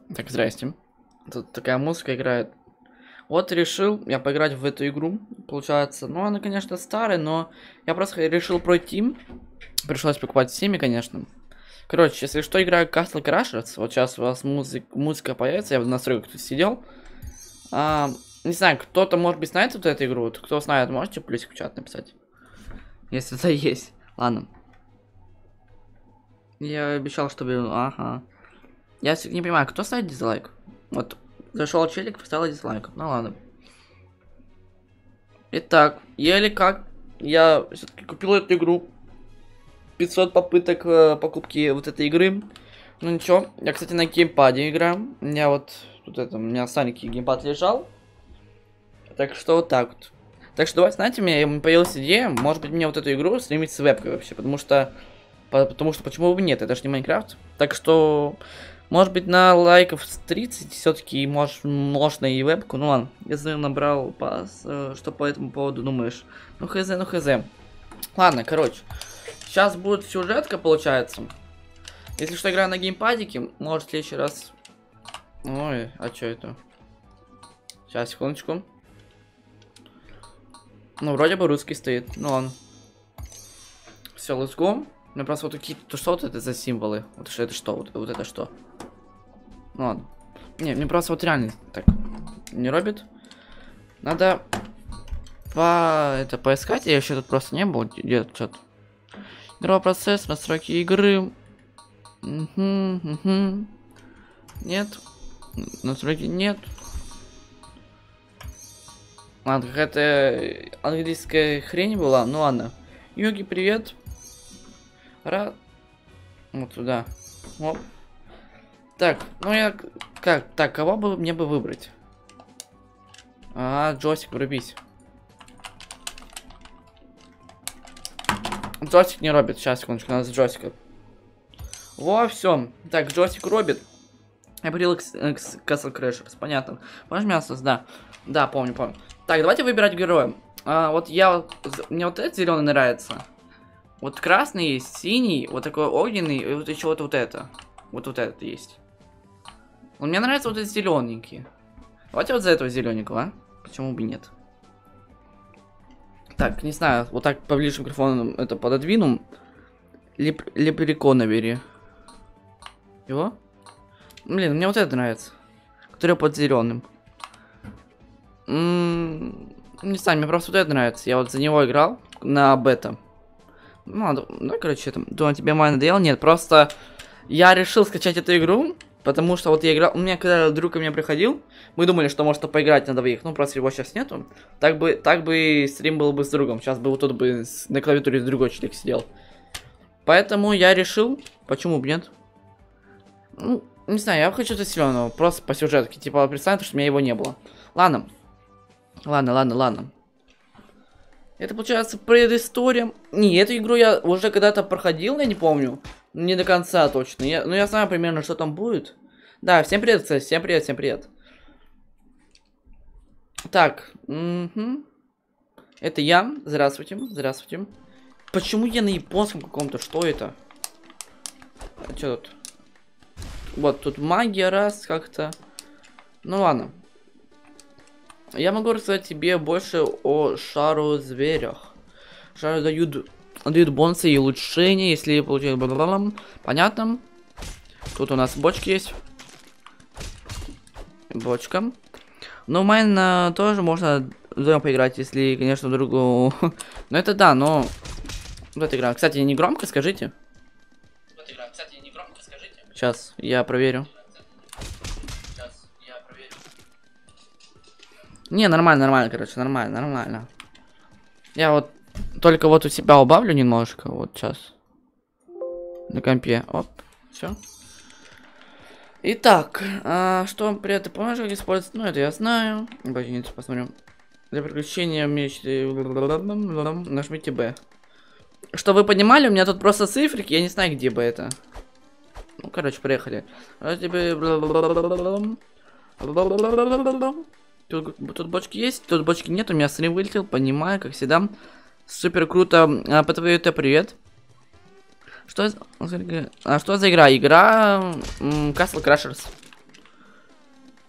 Так, здрасте. Тут такая музыка играет. Вот решил я поиграть в эту игру, получается. Ну, она, конечно, старая, но я просто решил пройти. Пришлось покупать в Steam, конечно. Короче, если что, играю Castle Crashers. Вот сейчас у вас музыка появится, я в настройках тут сидел. Не знаю, кто-то, может быть, знает вот эту игру? Вот, кто знает, можете плюсик в чат написать? Если это есть. Ладно. Я обещал, чтобы... Ага. Я не понимаю, кто ставит дизлайк? Вот, зашел челик, поставил дизлайк. Ну ладно. Итак, еле как я все-таки купил эту игру. 500 попыток покупки вот этой игры. Ну ничего, я, кстати, на геймпаде играю. У меня вот тут это, у меня старенький геймпад лежал. Так что вот так вот. Так что давайте, знаете, у меня появилась идея, может быть, мне вот эту игру стримить с вебкой вообще, потому что почему бы нет, это же не Майнкрафт. Так что, может быть, на лайков 30 все-таки можно и вебку. Ну ладно, я набрал пас, что по этому поводу думаешь? Ну хз, ну хз. Ладно, короче, сейчас будет сюжетка, получается. Если что, играю на геймпадике, может в следующий раз... Ой, а что это? Сейчас, секундочку. Ну, вроде бы русский стоит. Ну ладно. Все, let's go. У меня просто вот какие-то... Что вот это за символы? Вот что это что? Вот это что? Ну ладно. Не, мне просто вот реально так не робит. Надо поискать. Я еще тут просто не был. Где-то что-то. Игровой процесс, настройки игры. Нет. Настройки нет. Ладно, какая-то английская хрень была. Ну ладно. Йоги, привет. Рад. Вот туда. Оп. Так, ну я... Как? Так, кого бы мне бы выбрать? Джойстик, врубись. Джойстик не робит. Сейчас, секундочку, надо с джойстика. Во, все. Так, джойстик робит. Я привел к Castle Crashers, понятно. Можешь мясо? Да. Да, помню. Так, давайте выбирать героя. Мне вот этот зеленый нравится. Вот красный есть, синий, вот такой огненный, и вот еще вот это. Вот этот есть. Мне нравится вот этот зелененький. Давайте вот за этого зелененького, а? Почему бы нет? Так, не знаю, вот так поближе микрофон это пододвину. Лепрекона бери. Его? Блин, мне вот это нравится. Который под зеленым. Не знаю, мне просто вот это нравится. Я вот за него играл на бета. Ну, короче, думаю, тебе май надоел? Нет, просто я решил скачать эту игру, потому что вот я играл, у меня когда друг ко мне приходил, мы думали, что может поиграть на двоих, ну просто его сейчас нету. Так бы стрим был бы с другом, сейчас бы вот тут бы на клавиатуре другой человек сидел. Поэтому я решил, почему бы нет? Ну, не знаю, я хочу зеленого, просто по сюжетке, типа представьте, что у меня его не было. Ладно. Это получается предыстория. Не, эту игру я уже когда-то проходил, я не помню. Не до конца точно. Но я знаю примерно, что там будет. Да, всем привет, кстати. Всем привет. Так. Это я. Здравствуйте. Почему я на японском каком-то? Что это? А что тут? Вот, тут магия раз как-то. Ну ладно. Я могу рассказать тебе больше о шару зверях. Шары дают бонусы и улучшения, если получают понятно. Тут у нас бочки есть. Бочка. Но майн тоже можно вдвоем поиграть, если, конечно, другу. Но это да, но... Вот игра. Кстати, не громко скажите. Сейчас, я проверю. Не, нормально, короче, нормально. Я вот только вот у себя убавлю немножко, вот сейчас. На компе, оп, все. Итак, что при этом помнишь, как использовать? Ну, это я знаю. Давайте посмотрим. Для приключения мечты. Нажмите Б. Что вы понимали, у меня тут просто цифрики, я не знаю, где бы это. Ну, короче, приехали. Тут бочки есть, тут бочки нет, у меня стрим вылетел, понимаю, как всегда. Супер круто. ПТВТ, привет. Что за игра? Игра Castle Crashers.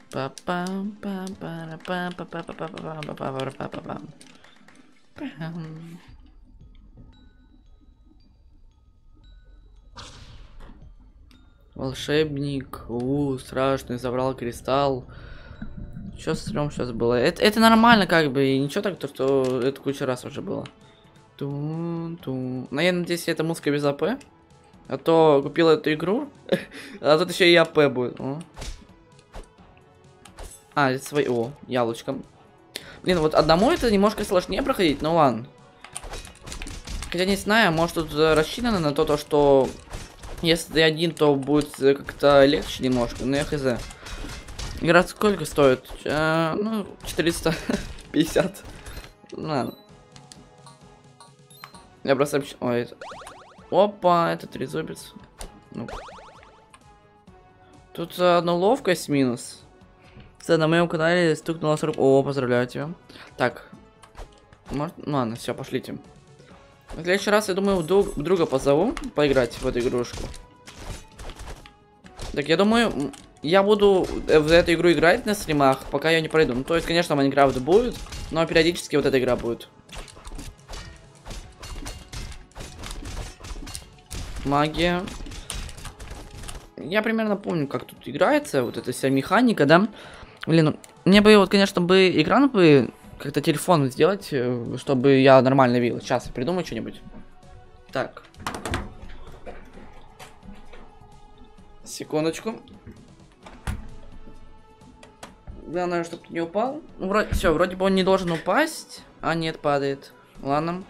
Волшебник, страшный, забрал кристалл. Что стрём сейчас было? Это нормально, как бы, и ничего так, то что это куча раз уже было. Тун-тун. Но я надеюсь, это музыка без АП. А то купил эту игру, а тут еще и АП будет. А, это свои. О, яблочко. Блин, вот одному это немножко сложнее проходить, ну ладно. Хотя не знаю, может тут рассчитано на то, что если ты один, то будет как-то легче немножко, но я хз. Игра сколько стоит? Ну, 450. Ладно. Я просто... Ой, это... Опа, это трезубец. Ну. Тут одна ловкость минус. Кстати, на моем канале стукнуло 40... О, поздравляю тебя. Так. Может... Ну ладно, все, пошлите. В следующий раз, я думаю, друга позову поиграть в эту игрушку. Так, я думаю, я буду в эту игру играть на стримах, пока я не пройду. Ну, то есть, конечно, Майнкрафт будет, но периодически вот эта игра будет. Магия. Я примерно помню, как тут играется, вот эта вся механика, да? Блин, мне бы, вот, конечно, бы экран бы как-то телефон сделать, чтобы я нормально видел. Сейчас я придумаю что-нибудь. Так. Секундочку. Главное, чтобы ты не упал. Ну, вроде, все, вроде бы он не должен упасть. А нет, падает. Ладно.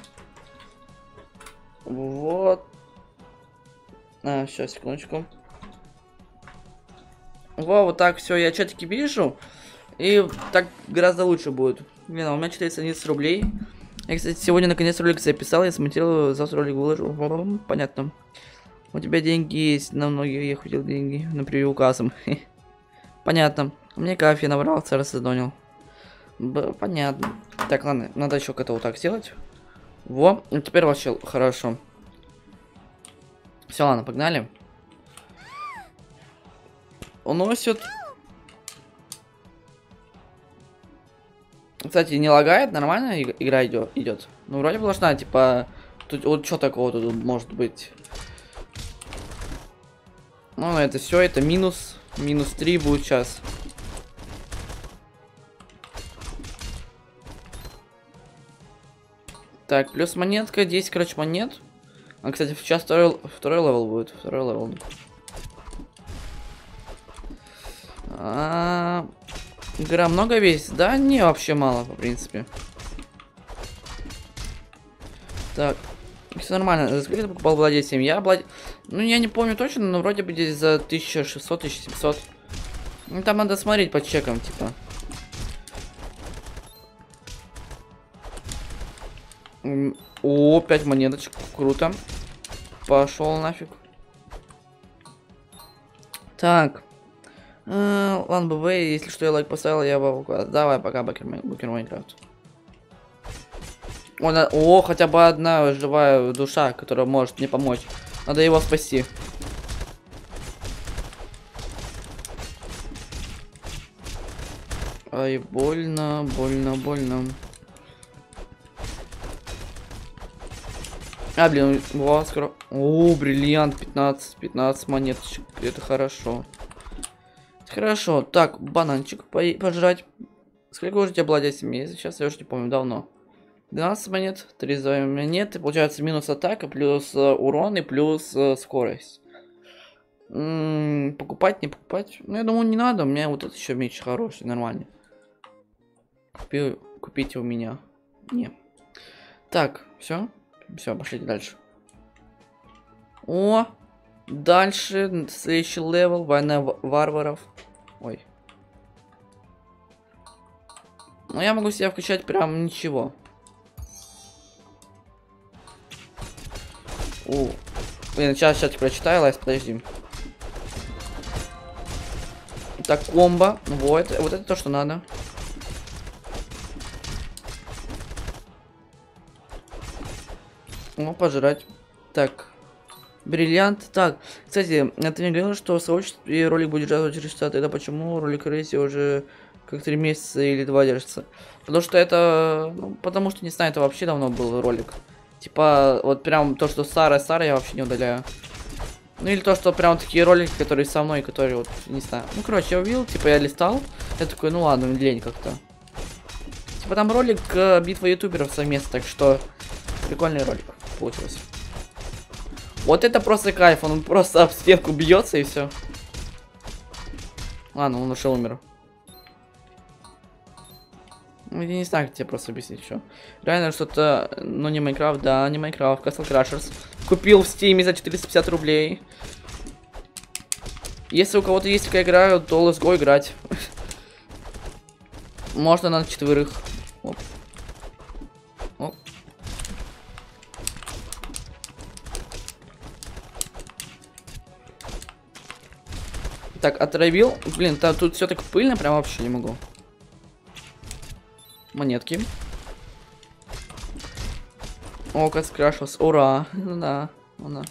Вот. Сейчас, секундочку. Во, вот так все, я чатики вижу. И так гораздо лучше будет. Блин, у меня 411 рублей. Я, кстати, сегодня наконец ролик записал, я смонтировал, завтра ролик выложу. Понятно. У тебя деньги есть, на многие я хотел деньги, на превью указом. Понятно. Мне кофе набрался, рассадонил. Понятно. Так, ладно, надо еще как-то вот так сделать. Во, теперь вообще хорошо. Все, ладно, погнали. Уносит. Кстати, не лагает, нормально игра идет. Ну, вроде бы должна, типа, тут вот что такого тут может быть. Ну, это все, это минус. Минус 3 будет сейчас. Так, плюс монетка, 10, короче, монет. А, кстати, сейчас второй левел будет. Второй левел. Игра много весит? Да, не, вообще мало, в принципе. Так, все нормально. За сколько ты покупал Владеть 7? Ну, я не помню точно, но вроде бы здесь за 1600-1700. Ну, там надо смотреть по чекам, типа. О, 5 монеточек. Круто. Пошел нафиг. Так. Ладно, БВ, если что, я лайк поставил, я бы... Давай, пока, Букер Майнкрафт. О, хотя бы одна живая душа, которая может мне помочь. Надо его спасти. Ай, больно, больно, больно. Блин, во, скоро... О, бриллиант, 15 монеточек, это хорошо. Хорошо, так, бананчик пожрать. Сколько уже у тебя было 10 месяцев? Сейчас я уже не помню, давно. 12 монет, 3 монеты, получается минус атака, плюс урон и плюс скорость. Покупать, не покупать? Ну, я думаю, не надо, у меня вот этот еще меч хороший, нормальный. Купите у меня. Не. Так, все, пошли дальше. О! Дальше, следующий левел, война варваров. Ой. Ну, я могу себя включать прям ничего. Блин, сейчас прочитаю, Лайс, подожди. Так, комбо. Вот это то, что надо. О, пожрать. Так. Бриллиант. Так, кстати, ты мне говорил, что сообщество и ролик будет ждать через часа. Тогда почему ролик Рейси уже как 3 месяца или 2 держится? Потому что это... Ну, потому что, не знаю, это вообще давно был ролик. Типа, вот прям то, что старое-старое, я вообще не удаляю. Ну или то, что прям такие ролики, которые со мной, которые вот, не знаю. Ну, короче, я увидел, типа, я листал. Я такой, ну ладно, лень как-то. Типа, там ролик битва ютуберов совместно, так что прикольный ролик получился. Вот это просто кайф, он просто об стенку бьется и все. Ладно, он ушел, умер. Ну, я не знаю, как тебе просто объяснить, что. Реально что-то, ну не Майнкрафт, да, не Майнкрафт, Castle Crashers. Купил в Steam за 450 рублей. Если у кого-то есть такая игра, то let's go играть. Можно на 4. Оп. Оп. Так, отравил. Блин, тут все так пыльно, прям вообще не могу. Монетки. О, как скрашился. Ура. Ну да. Она.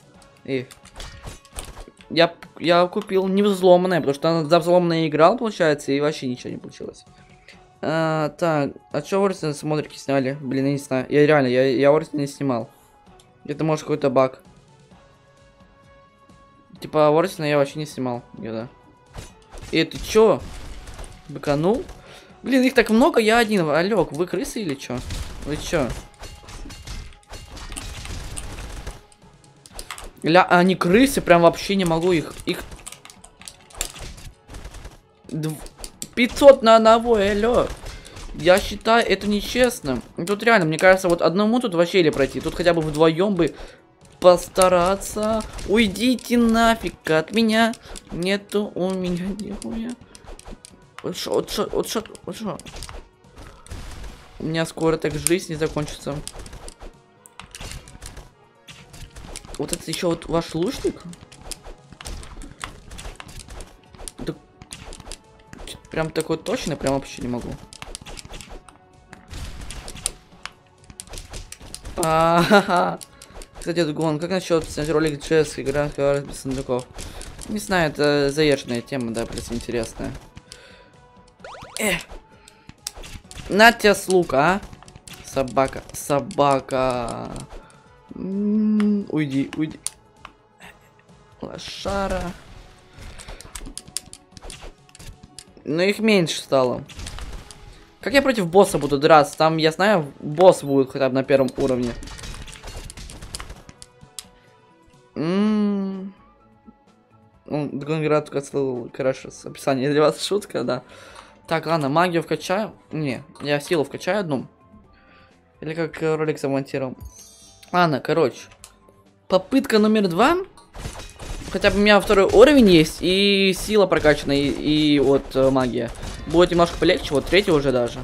Я купил не взломанное, потому что за взломанное играл, получается, и вообще ничего не получилось. Так, а чё Орстен смотрики сняли? Блин, я не знаю. Я реально, я Орстен не снимал. Это может какой-то баг. Типа Орстена я вообще не снимал где-то. И ты чё? Быканул? Блин, их так много, я один. Алёк, вы крысы или чё? Вы чё? Они крысы, прям вообще не могу их... 500 на одного, алё. Я считаю, это нечестно. Тут реально, мне кажется, вот одному тут вообще или пройти. Тут хотя бы вдвоем бы постараться. Уйдите нафиг от меня. Нету у меня нихуя. Вот шо. У меня скоро так жизнь не закончится. Вот это еще вот ваш лучник? Да... Прям такой точно, прям вообще не могу. Кстати, Дгон, как насчет снять ролик Джесс, игра без сундуков? Не знаю, это заезженная тема, да, плюс интересная. На тебя с лука, а? Собака. Уйди. Лошара. Но их меньше стало. Как я против босса буду драться? Там, я знаю, босс будет хотя бы на первом уровне. Дгонград Castle Crashers. Описание для вас шутка, да. Так, ладно, магию вкачаю. Не, я силу вкачаю одну. Или как ролик замонтировал. Ладно, короче. Попытка номер 2. Хотя бы у меня второй уровень есть. И сила прокачана, и вот магия. Будет немножко полегче, вот третий уже даже.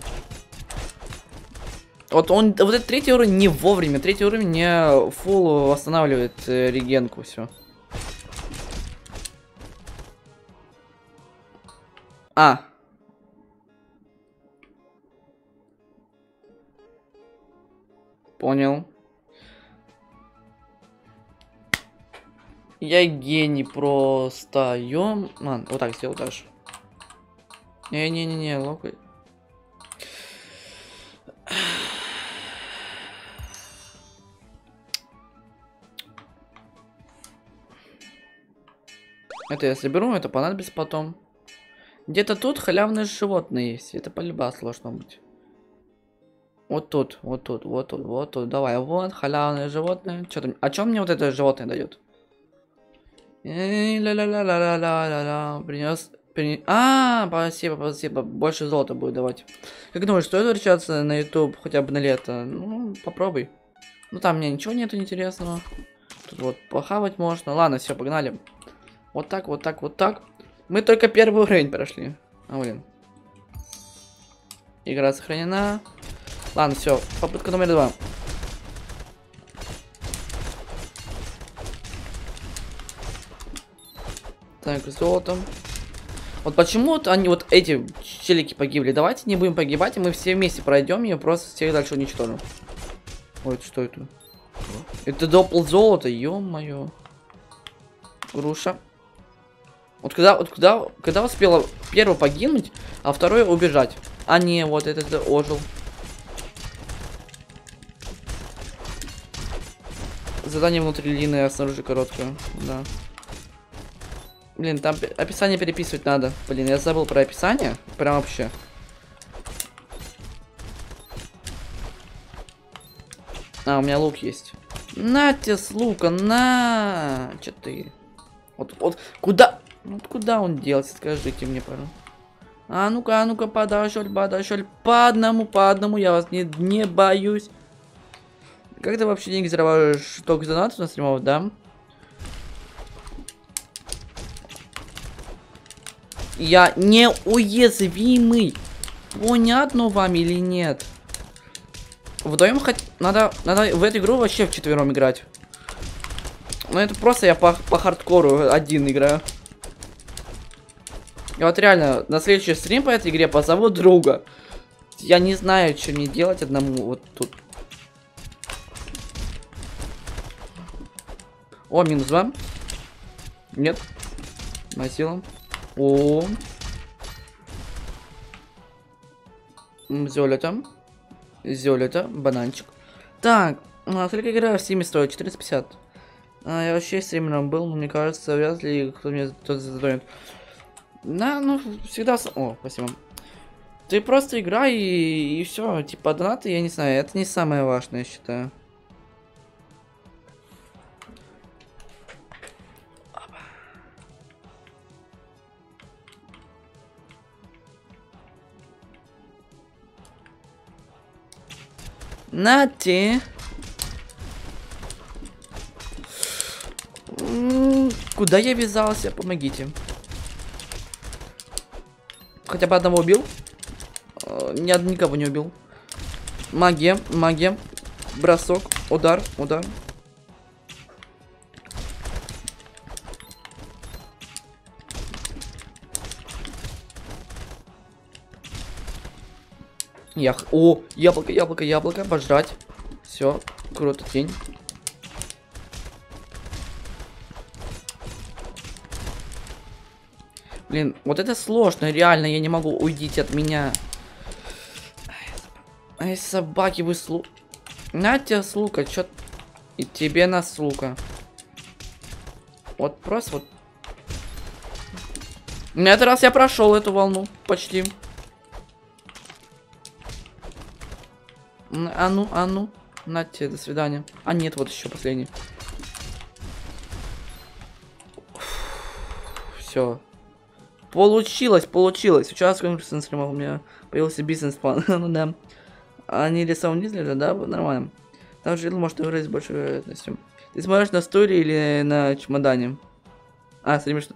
Вот этот третий уровень не вовремя. Третий уровень не фулл восстанавливает регенку, все. Понял. Я гений просто. Вот так сделал даже. Не, локоть. Это я соберу, это понадобится потом. Где-то тут халявные животные есть. Это полюбас должно быть. Вот тут. Давай, вот, халявные животные. Что там? А чем мне вот это животное дает? Принес. Спасибо. Больше золота будет давать. Как думаешь, стоит возвращаться на YouTube хотя бы на лето? Ну, попробуй. Ну, там мне ничего нету интересного. Тут вот похавать можно. Ладно, все, погнали. Вот так. Мы только первый уровень прошли. Блин. Игра сохранена. Ладно, все. Попытка номер 2. Так, золото. Вот почему они вот эти челики погибли? Давайте не будем погибать, и мы все вместе пройдем и просто всех дальше уничтожим. Ой, это что это? Это допл золото, ё-моё. Груша. Когда успела первый погибнуть, а второй убежать. А не, вот этот ожил. Задание внутри длинное, а снаружи короткое. Да. Блин, там описание переписывать надо. Блин, я забыл про описание. Прям вообще. А, у меня лук есть. На тебе с лука, на! Че ты? Вот, куда? Вот куда он делся, скажите мне, пожалуйста. А ну-ка, подошёл. По одному, я вас не боюсь. Как ты вообще деньги зарабатываешь? Только за донаты на стримов, да? Я неуязвимый. Понятно вам или нет? Вдвоем надо в эту игру вообще вчетвером играть. Ну это просто я по хардкору один играю. Я вот реально на следующий стрим по этой игре позову друга. Я не знаю, что мне делать одному вот тут. О, минус 2. Нет. Насилом. О. Золото, бананчик. Так, сколько игра в Steam стоит? 450. Я вообще стримером был, но мне кажется, вряд ли кто мне кто-то задонет. Да, ну, всегда... О, спасибо. Ты просто играй и все. Типа, донаты, я не знаю, это не самое важное, я считаю. Нате. Куда я вязался? Помогите. Хотя бы одного убил. Никого не убил. Магия. Бросок. Удар. О, яблоко. Пожрать. Все. Круто, тень. Блин, вот это сложно, реально, я не могу, уйдите от меня. Ай, собаки, вы На тебе с лука, чё... И тебе на с лука. Вот просто вот. На этот раз я прошел эту волну, почти. А ну. На тебе, до свидания. А нет, вот еще последний. Все. Получилось. Сейчас, конечно, у меня появился бизнес-план. Ну да. Они рисовали низли, да? Нормально. Там жил, может выразить большой вероятностью. Ты смотришь на стуле или на чемодане? А, стримишь...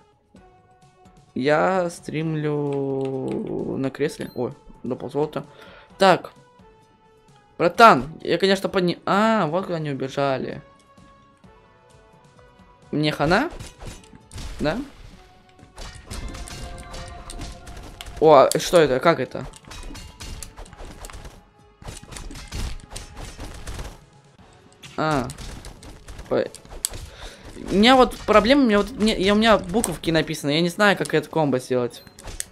Я стримлю на кресле. Ой, до ползолота. Так. Братан, я, конечно, А, вот куда они убежали. Мне хана? Да? О, что это? Как это? Ой. У меня вот проблема, у меня буковки написаны, я не знаю, как это комбо сделать.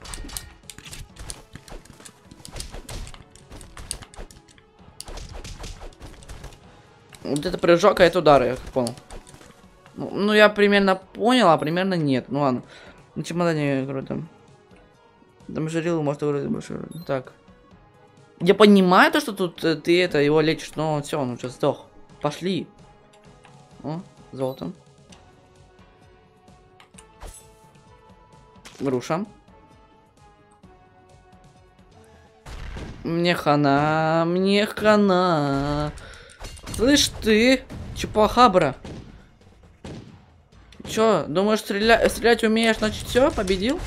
Вот это прыжок, а это удары, я понял. Ну, я примерно понял, а примерно нет. Ну ладно. На чемодане круто. Там жарил, может, выразить больше. Так. Я понимаю то, что тут ты это его лечишь, но все, он уже сдох. Пошли. О, золото. Груша. Мне хана. Слышь ты, чупахабра. Чё, думаешь, стрелять умеешь, значит все, победил?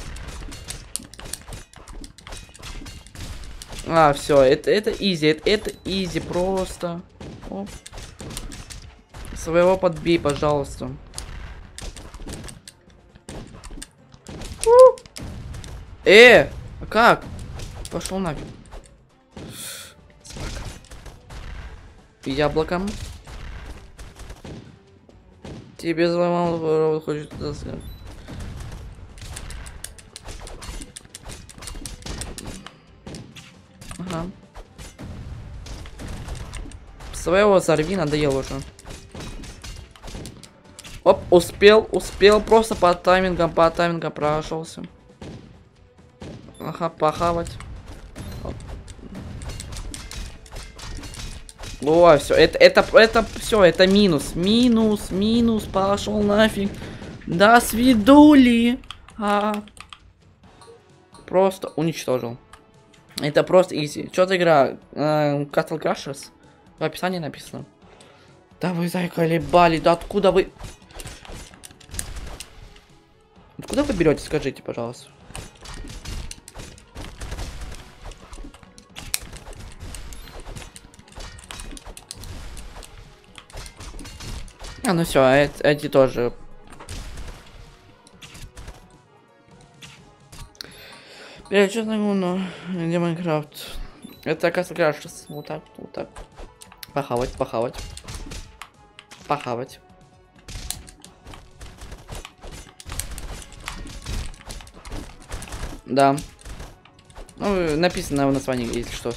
А, все, это изи, это изи просто. Оп. Своего подбей, пожалуйста. А как? Пошел нафиг. Яблоком. Тебе взломал, хочет туда. Ага. Своего взорви, надоело уже. Оп, успел, просто по таймингам прошелся. Ага, похавать. Оп. О, все, это все, это минус, пошел нафиг. До свидули. Просто уничтожил. Это просто изи. Что за игра? Castle Crashers? В описании написано. Да вы заколебали, да откуда вы... Откуда вы берете, скажите, пожалуйста. Ну все, эти тоже. Что такое, где Майнкрафт? Это Castle Crashers. Вот так, вот так. Похавать. Да. Ну, написано в названии, если что.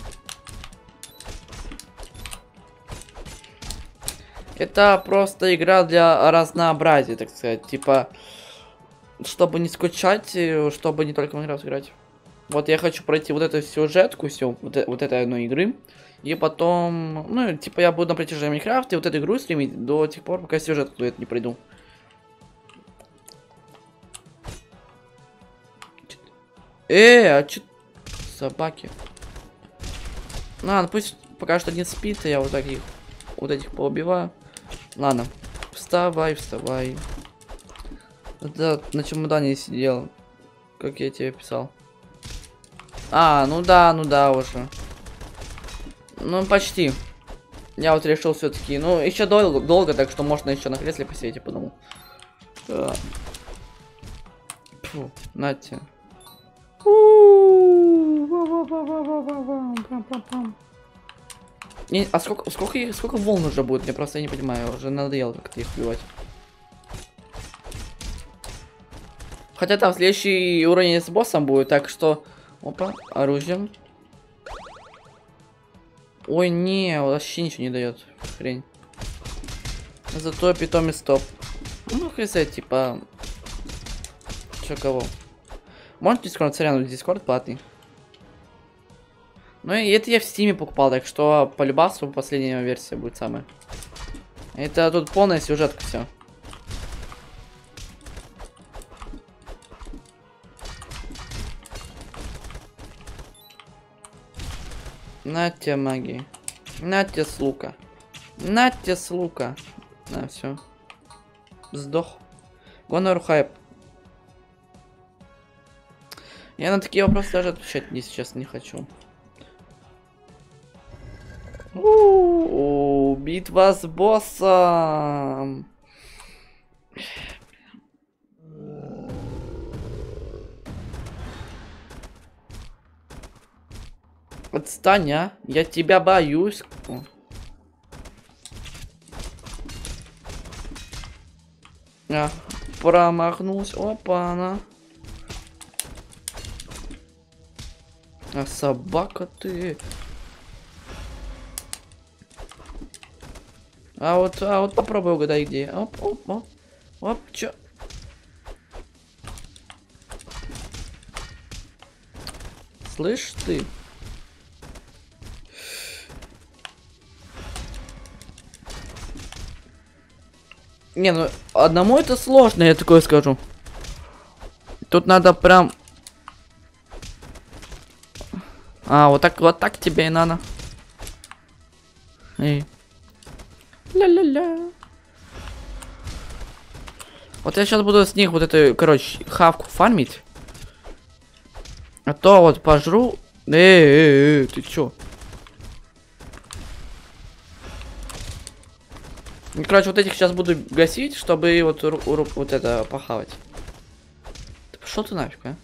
Это просто игра для разнообразия, так сказать. Типа, чтобы не скучать, чтобы не только в Майнкрафт играть. Вот я хочу пройти вот эту сюжетку, все, вот этой одной игры. И потом, ну, типа, я буду на протяжении Майнкрафта и вот эту игру стримить до тех пор, пока сюжетку эту не пройду. А чё... Собаки. Ладно, пусть пока что не спит, я вот таких, вот этих поубиваю. Ладно, вставай. Да, на чемодане сидел, как я тебе писал. Ну да, уже. Ну, почти. Я вот решил все-таки. Ну, еще долго, так что можно еще на кресле посидеть, я подумал. Фу, нате. А сколько волн уже будет? Я просто не понимаю, уже надоело как-то их убивать. Хотя там следующий уровень с боссом будет, так что... Опа, оружие. Ой, не, вообще ничего не дает. Хрень. Зато питомец топ. Ну, хз, типа... Чё, кого? Может дискорд, сорян, дискорд платный. Ну и это я в стиме покупал, так что по любасу последняя версия будет самая. Это тут полная сюжетка, все. На тебе магии. На тебе с лука. На тебе с лука. На, все. Сдох. Гонор хайп. Я на такие вопросы даже отвечать сейчас не хочу. Битва с боссом. Отстань, а? Я тебя боюсь. Промахнулся. Опа, она. А собака ты. А вот попробуй угадай где. Оп, чё? Слышь ты? Не, ну одному это сложно, я такое скажу. Тут надо прям... вот так тебе и надо. Эй. Ля-ля-ля. Вот я сейчас буду с них вот эту, короче, хавку фармить. А то вот пожру. Ты чё? И, короче, вот этих сейчас буду гасить, чтобы вот это похавать. Да пошел ты нафиг, а?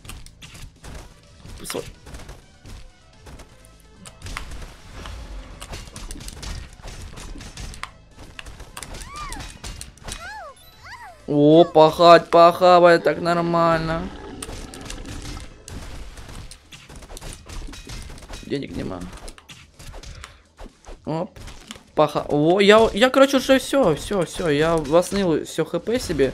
О, похавать, так нормально. Денег нема. Оп. О, я, короче, уже все, я воснил все хп себе.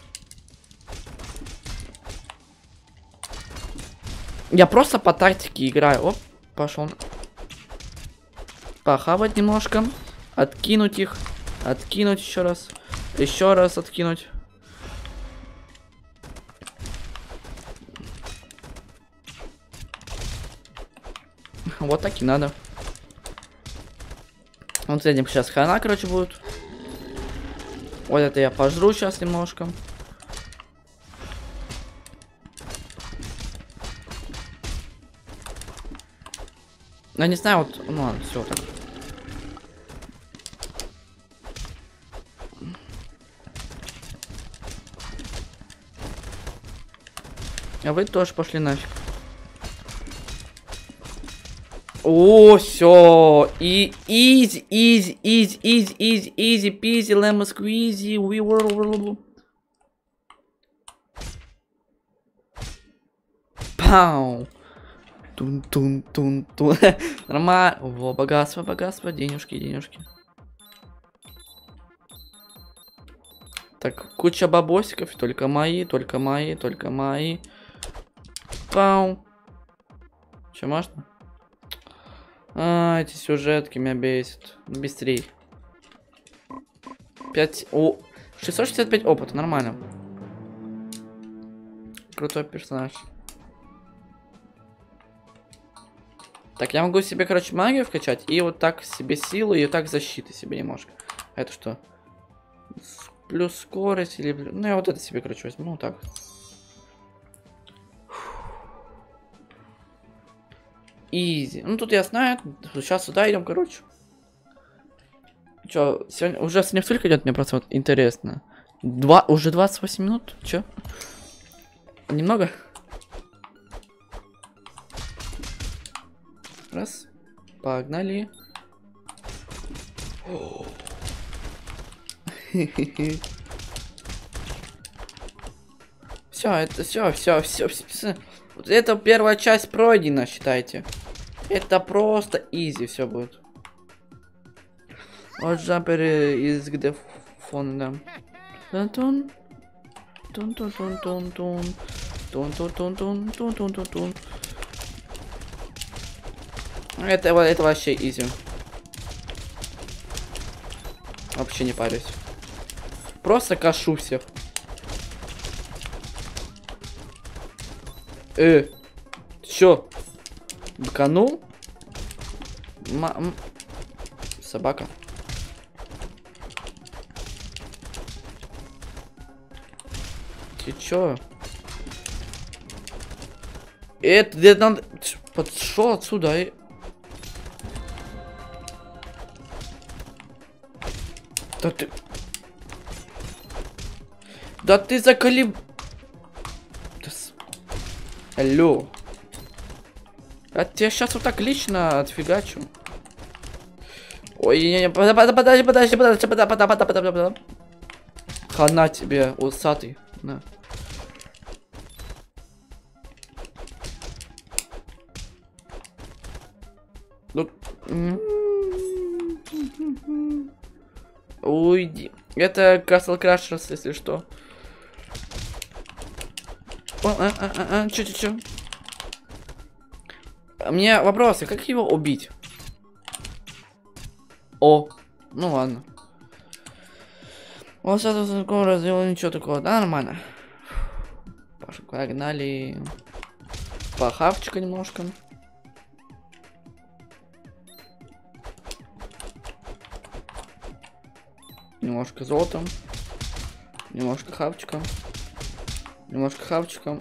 Я просто по тактике играю. Оп, пошел. Похавать немножко. Откинуть их. Откинуть еще раз. Еще раз откинуть. Вот так и надо. Вот этим сейчас хана, короче, будет. Вот это я пожру сейчас немножко. Я не знаю, вот, ну ладно, все так. А вы тоже пошли нафиг. О, все. И easy, peasy, lemon squeezy, we were. Пау. Тун. Нормально. Во, богатство, денежки. Так, куча бабосиков, только мои. Пау. Че, можно? А, эти сюжетки меня бесят. Быстрей. 665 опыта, нормально. Крутой персонаж. Так, я могу себе, короче, магию вкачать. И вот так себе силу, и вот так защиты себе немножко. Это что? Плюс скорость или... Ну, я вот это себе, короче, возьму. Ну, так. Изи. Ну, тут я знаю. Сейчас сюда идем, короче. Чё, сегодня уже с нефтелька идет, мне просто вот интересно. Уже 28 минут? Чё? Немного? Раз. Погнали. Все, это все. Вот это первая часть пройдена, считайте. Это просто изи все будет. Вот джамперы из где фонда. Тун. Это вообще изи. Вообще не парюсь. Просто кашу всех. Чё? Быканул? Собака. Ты чё? Это где надо... Подшел отсюда и... Да ты... Да ты заколеб... Алло. Я тебя сейчас вот так лично отфигачу. Ой, не, подожди. Хана тебе, усатый. На. Ну... Уйди. Это Castle Crashers, если что. Чё? Мне вопросы, как его убить? О, ну ладно. Вот это скоро сделал ничего такого, да, нормально. Погнали. Похавчика немножко. Немножко золотом. Немножко хавчиком. Немножко хавчиком.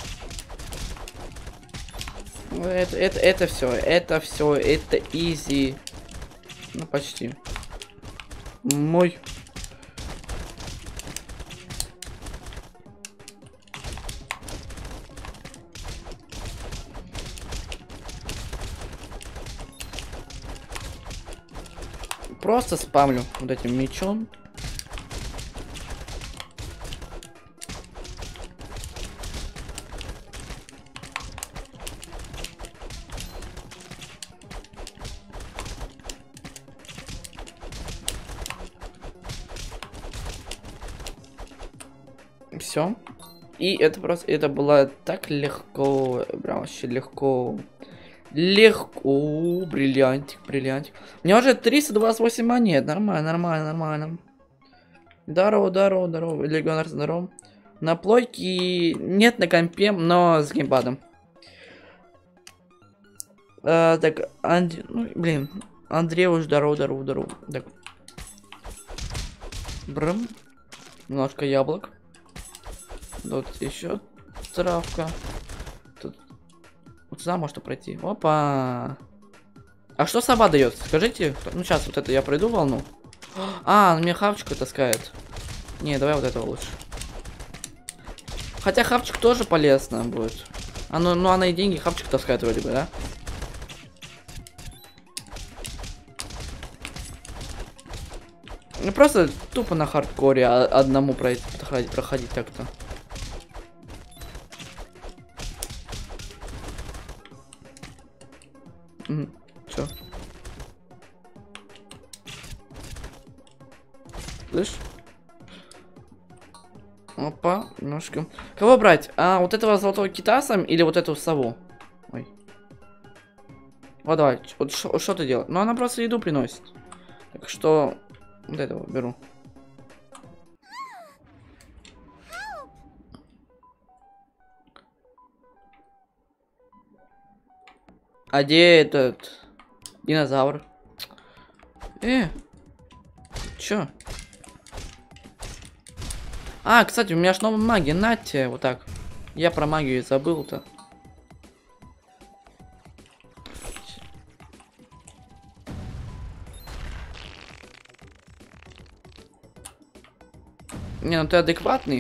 Это все, это изи. Ну, почти. Мой. Просто спамлю вот этим мечом. Все. И это просто, это было так легко, прям вообще легко. Легко, бриллиантик, бриллиантик. У меня уже 328 монет, нормально, нормально, нормально. Здорово, здорово, здорово, Легионер, здорово. На плойке нет, на компе, но с геймпадом. Так, ну, блин, Андрей уже здорово, здорово, здорово. Так. Брым. Немножко яблок. Тут еще травка. Тут вот сюда можно пройти. Опа. А что сова дает? Скажите. Ну сейчас вот это я пройду волну. А, мне хавчика таскает. Не, давай вот этого лучше. Хотя хавчик тоже полезно будет. А ну она и деньги хавчик таскает вроде бы, да? Ну просто тупо на хардкоре одному проходить так-то. Чё? Слышь? Опа, немножко. Кого брать? А вот этого золотого кита сам или вот эту сову? Ой. Вот давай, вот что ты делаешь? Ну она просто еду приносит. Так что вот этого беру. А где этот динозавр? Чё? А, кстати, у меня ж новая магия, нате, вот так. Я про магию забыл-то. Не, ну ты адекватный.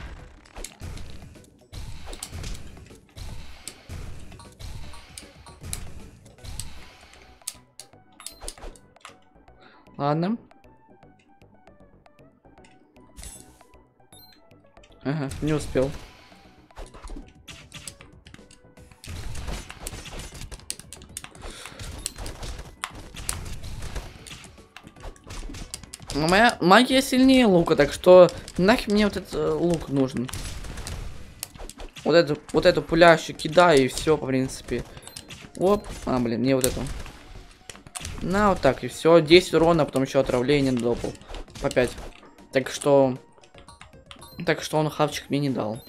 Ладно. Ага, не успел. Но моя магия сильнее лука, так что нахер мне вот этот лук нужен. Вот эту пулящую кидаю и все, в принципе. Оп. А, блин, не вот эту. На, вот так, и все. 10 урона, потом еще отравление допал. По 5. Так что он хавчик мне не дал.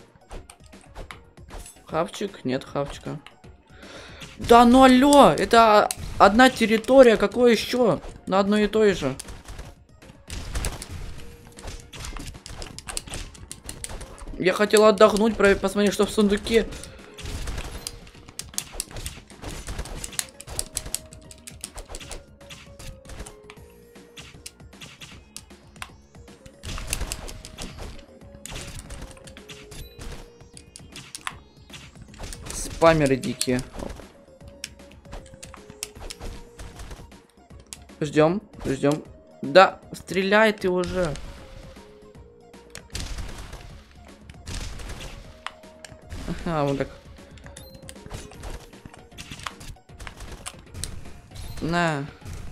Хавчик? Нет хавчика. Да ну алло! Это одна территория, какое еще? На одной и той же. Я хотел отдохнуть, посмотреть, что в сундуке. Спамеры дикие. Ждем, ждем. Да, стреляй ты уже. Ага, вот так. На,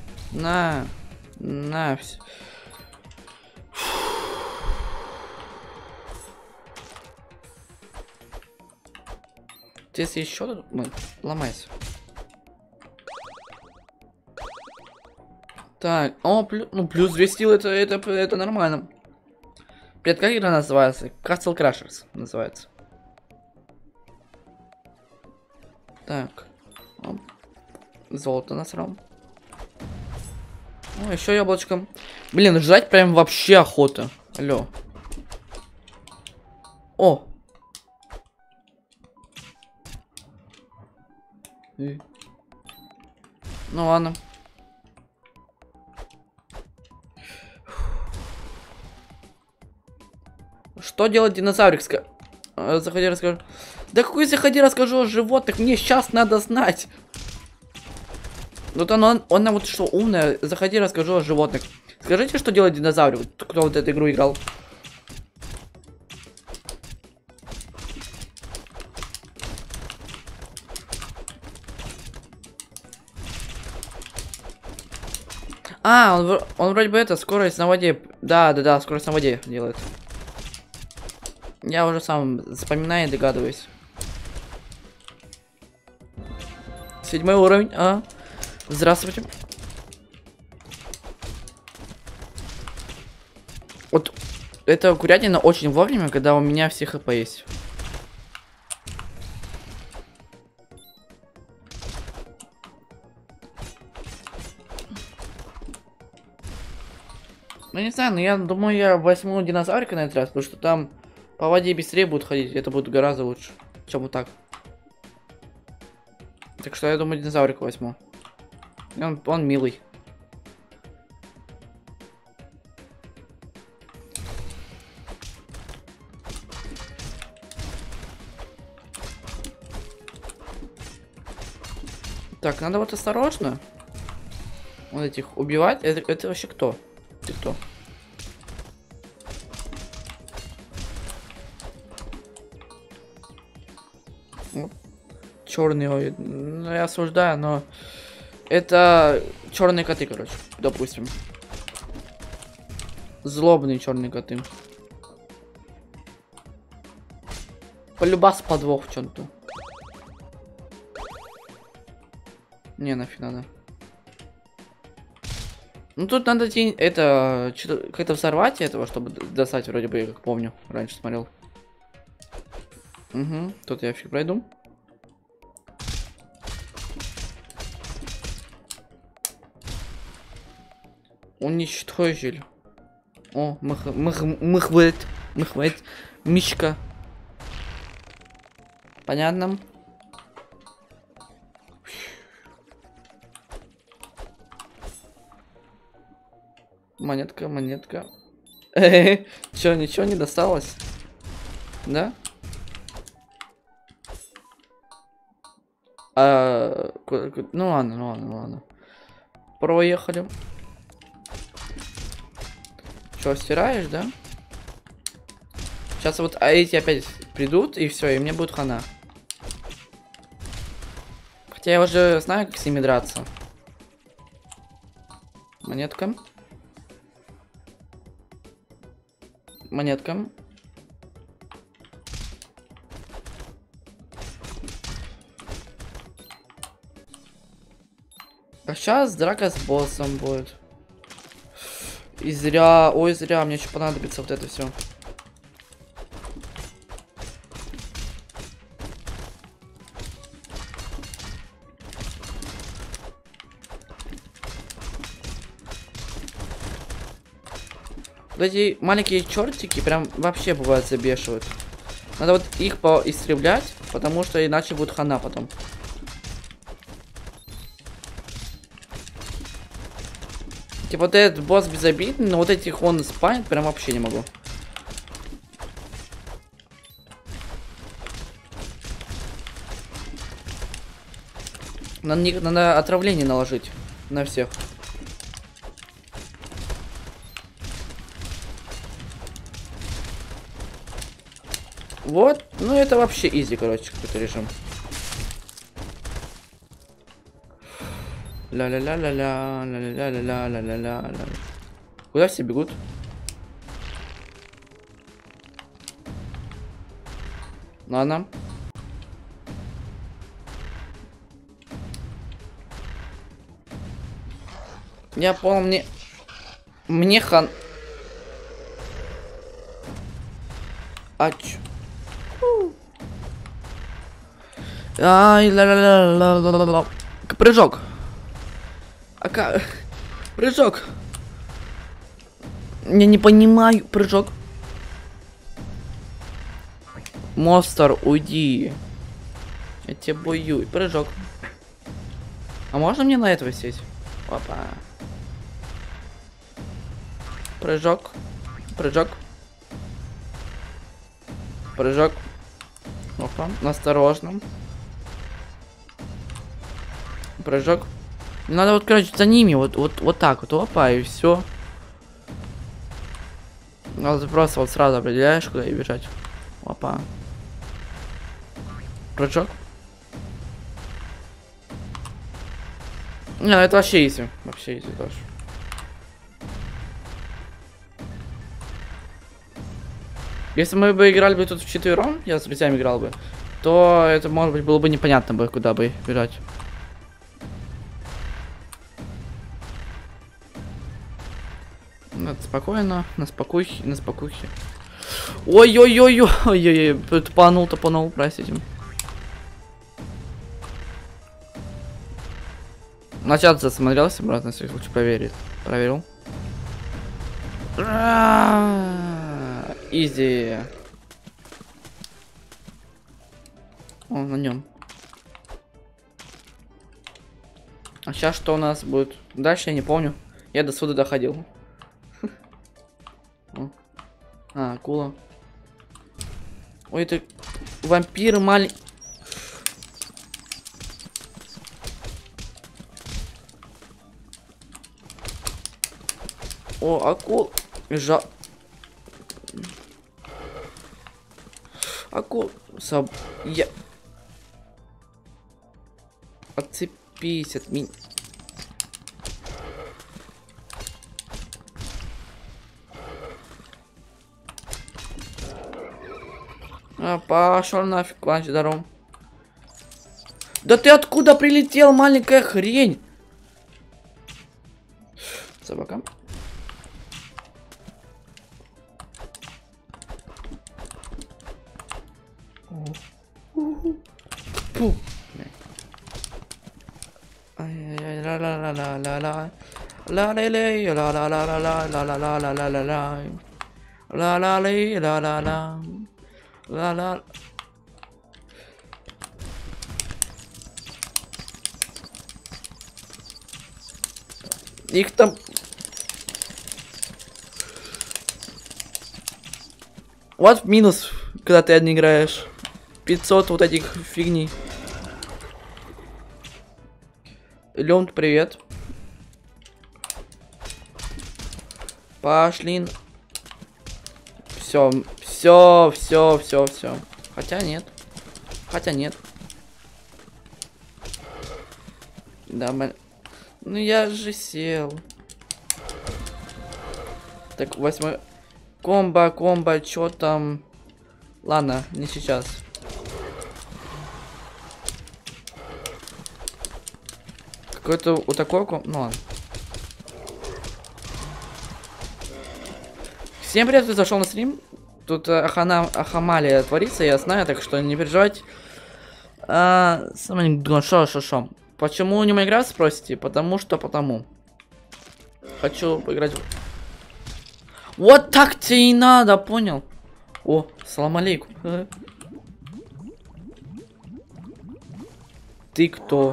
все. Если еще ломайся. Так, о, ну плюс 2 силы, это нормально. Привет, как игра называется? Castle Crashers называется. Так. Оп. Золото насрал. О, еще яблочко. Блин, ждать прям вообще охота. Алло. О. Ну ладно. Что делать динозаврик? Заходи, расскажу. Да какой заходи, расскажу о животных? Мне сейчас надо знать. Вот он вот что умная. Заходи, расскажу о животных. Скажите, что делать динозаврик? Кто вот эту игру играл? А, он вроде бы это, скорость на воде. Да, скорость на воде делает. Я уже сам вспоминаю и догадываюсь. 7 уровень, здравствуйте. Вот эта курятина очень вовремя, когда у меня все хп есть. Ну не знаю, но я думаю, я возьму динозаврика на этот раз, потому что там по воде быстрее будут ходить, это будет гораздо лучше, чем вот так. Так что я думаю, динозаврика возьму. Он милый. Так, надо вот осторожно. Вот этих убивать. Это вообще кто? Ты кто? Черный, ну, я осуждаю, но это черные коты, короче, допустим. Злобные черные коты. Полюбас подвох в чем-то. Не, нафиг надо. Ну тут надо это как-то взорвать этого, чтобы достать, вроде бы, я как помню, раньше смотрел. Угу, тут я фиг пройду. Уничтожили. О, мыхвет, мишка. Понятно. Монетка, монетка. Чё, ничего не досталось? Да? Ну ладно, ну ладно, ну ладно. Проехали. Чё, стираешь, да? Сейчас вот эти опять придут, и все, и мне будет хана. Хотя я уже знаю, как с ними драться. Монетка. Монетка. А сейчас драка с боссом будет. И зря, ой, зря, мне еще понадобится вот это все. Вот эти маленькие чертики прям вообще бывают забешивают. Надо вот их поистрелять, потому что иначе будет хана потом. Типа вот этот босс безобидный, но вот этих он спамит прям вообще не могу. Надо отравление наложить на всех. Вот, ну это вообще изи, короче, какой-то режим. Ля-ля-ля-ля-ля, ля-ля-ля-ля-ля-ля-ля. Куда все бегут? Ладно. Я понял, мне хан... А чё? Ай, ла-ла-ла-ла-ла-ла-ла. Прыжок. Прыжок. Я не понимаю. Прыжок. Монстр, уйди. Я тебя бою. Прыжок. А можно мне на этого сесть? Опа. Прыжок. Прыжок. Прыжок. Опа. Осторожно. Прыжок. Надо вот, короче, за ними. Вот так вот. Опа, и все. Надо просто вот сразу определяешь, куда и бежать. Опа. Прыжок. Не, это вообще изи. Вообще изи тоже. Если мы бы играли бы тут вчетвером, я с друзьями играл бы, то это, может быть, было бы непонятно бы, куда бы бежать. Надо спокойно, на спокухе, на спокухе. Ой-ой-ой-ой-ой-ой, тупанул, простите. На чат засмотрелся, брат, на всякий случай проверил. Изи. О, на нем. А сейчас что у нас будет? Дальше я не помню. Я до сюда доходил. А, акула. Ой, это вампир маленький. О, акул. Акул. Я... Отцепись от меня. А, пошел нафиг, ланч, здорово. Да ты откуда прилетел, маленькая хрень? Собака. Фу. Ай-яй-яй, ла-ла-ла-ла-ла-ла. Ла-ла-лей, ла-ла-ла-ла-ла-ла-ла-ла-ла. Ла-ла-лей, ла-ла-ла. Ла-ла. Их там... Вот минус, когда ты один играешь. 500 вот этих фигней. Лён, привет. Пошли. Все. Хотя нет. Да, ну я же сел. Так, 8. Комбо, чё там? Ладно, не сейчас. Какой-то вот такой ну ладно. Всем привет, кто зашел на стрим. Тут ахамалия творится, я знаю, так что не переживайте. Шо. Почему не играть, спросите? Потому. Хочу поиграть. Вот так тебе и надо, понял? О, салам алейкум. Ты кто?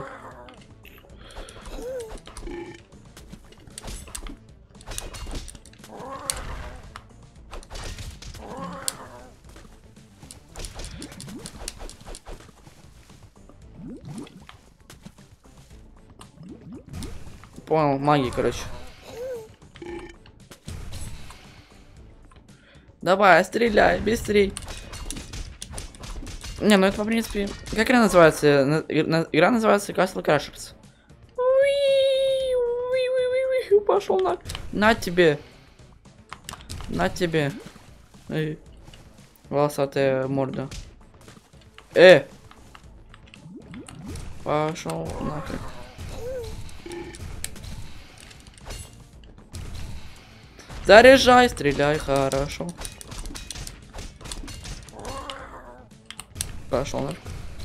Понял, магии, короче. Давай, стреляй, быстрей. Не, ну это, в принципе... Как игра называется? Игра называется Castle Crashers. Пошел на... На тебе. Эй. Волосатая морда. Пошел нахрен. Заряжай, стреляй, хорошо. Пошел нафиг.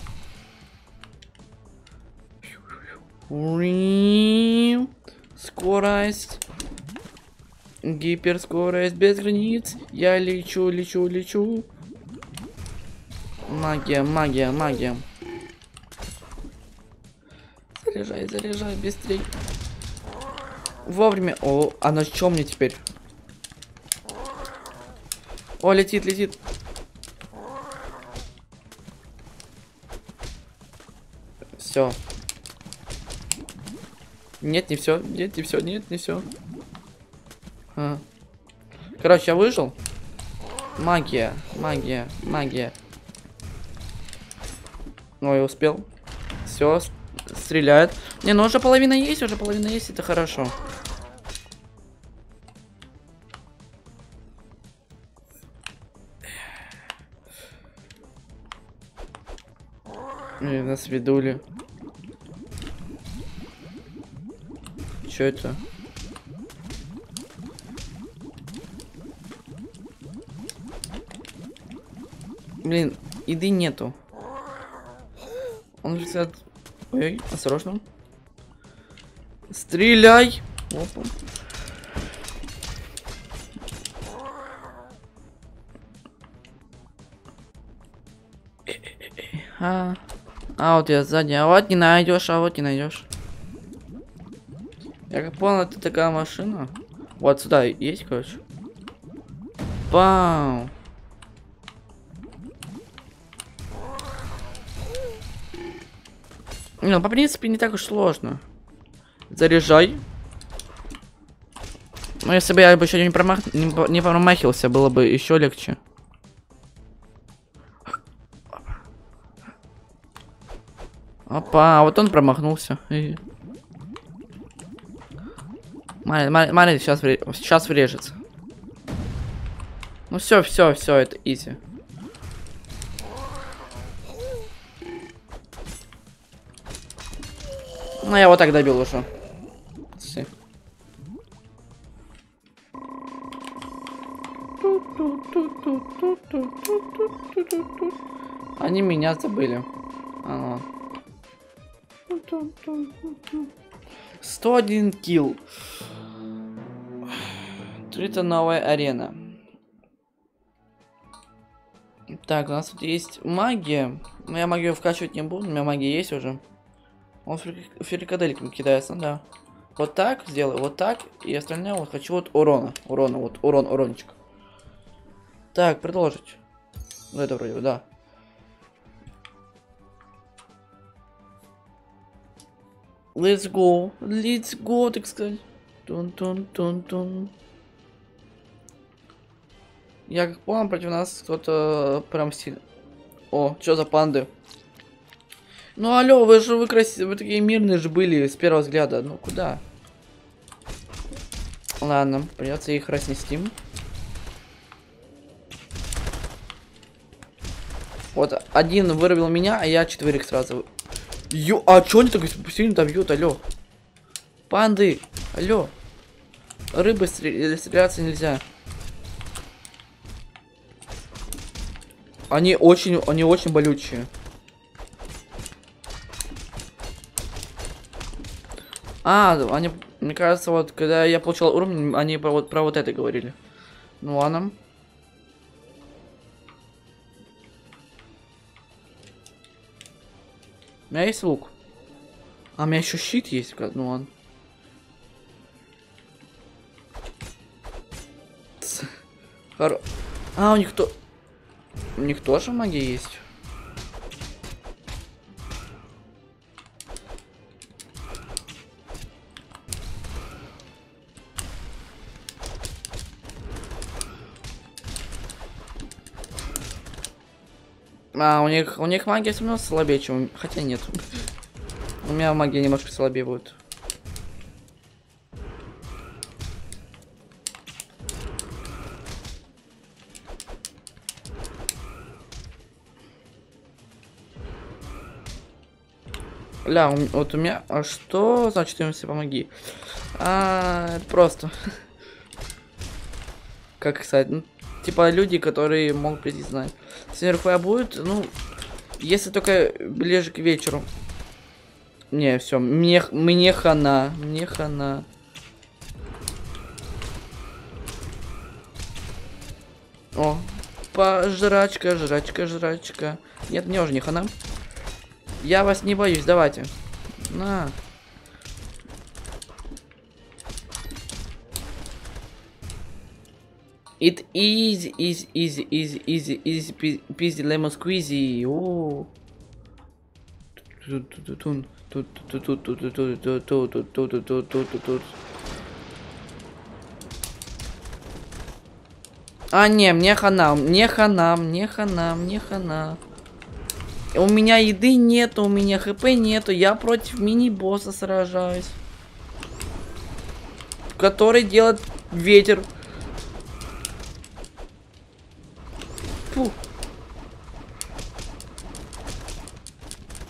Скорость. Гиперскорость без границ. Я лечу. Магия. Заряжай, быстрей. Вовремя. О, а на чем мне теперь? О, летит. Все. Нет, не все. Короче, я выжил. Магия. Ой, успел. Все, стреляет. Не, ну уже половина есть, это хорошо. Нас ведули. Чё это? Блин, еды нету. Он же сидит... Ой, осторожно. Стреляй! Опа. Вот я сзади, а вот не найдешь, а вот не найдешь. Я как понял, это такая машина. Вот сюда есть, короче. Пау. Ну, по принципе, не так уж сложно. Заряжай. Ну, если бы я бы еще не промахивался, было бы еще легче. Опа, вот он промахнулся. Смотри, сейчас врежется. Ну все, это изи. Ну я вот так добил уже. Все. Они меня забыли. 101 килл. Открыта новая арена. Так, у нас тут есть магия. Но я магию вкачивать не буду, у меня магия есть уже. Он фрикадельками кидается, да. Вот так сделаю, вот так. И остальное вот хочу вот урона. Урончик. Так, продолжить. Ну это вроде бы, да. Let's go, так сказать. Тун. Я как понял, против нас кто-то прям сильно. О, что за панды? Ну алло, вы красивые, вы такие мирные же были с первого взгляда. Ну куда? Ладно, придется их разнести. Вот, один вырубил меня, а я четверых сразу. А чё они так сильно бьют, алло? Панды, алло. Рыбы стреляться нельзя. Они очень болючие. Они, мне кажется, вот когда я получал уровень, они про вот это говорили. Ну ладно. У меня есть лук. А у меня еще щит есть, ну ладно. У них то... У них тоже магия есть. У них магия все равно слабее, чем... Хотя нет. У меня магия немножко слабее будет. Вот у меня... А что значит им все помоги? Это просто. Как сказать? Ну, типа люди, которые могут прийти знать. Сверху будет, ну, если только ближе к вечеру. Не, все, мне хана, О, жрачка. Нет, мне уже не хана. Я вас не боюсь, давайте. На. It easy peasy lemon squeezy. О. Не, мне хана. У меня еды нету, у меня хп нету, я против мини-босса сражаюсь. Который делает ветер. Фу.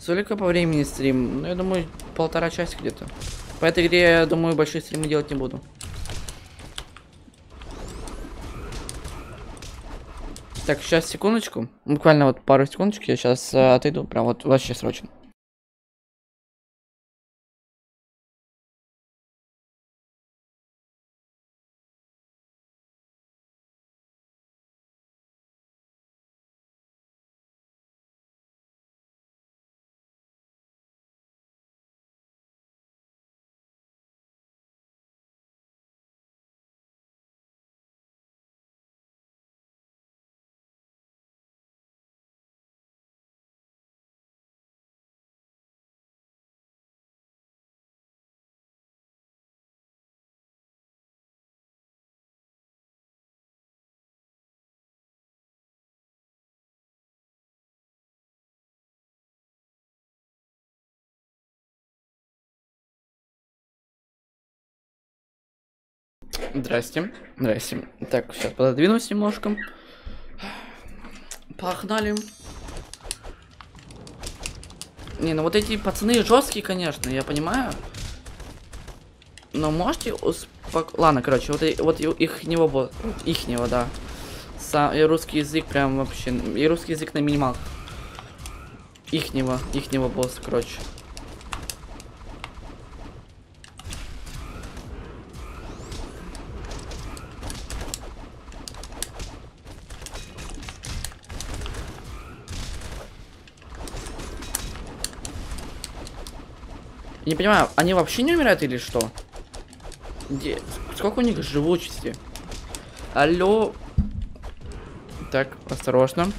Сколько по времени стрим? Ну, я думаю, 1,5 часа где-то. По этой игре, я думаю, большие стримы делать не буду. Так, сейчас, секундочку. Буквально вот пару секундочек, я сейчас отойду. Прям вот вообще срочно. Здрасте. Здрасте. Так, сейчас пододвинусь немножко. Погнали. Не, ну вот эти пацаны жесткие, конечно, я понимаю. Но можете Ладно, короче, вот ихнего, да. И русский язык прям вообще. И русский язык на минималках. Ихнего босса, короче. Не понимаю, они вообще не умирают или что? Сколько у них живучести? Алло. Так, осторожно.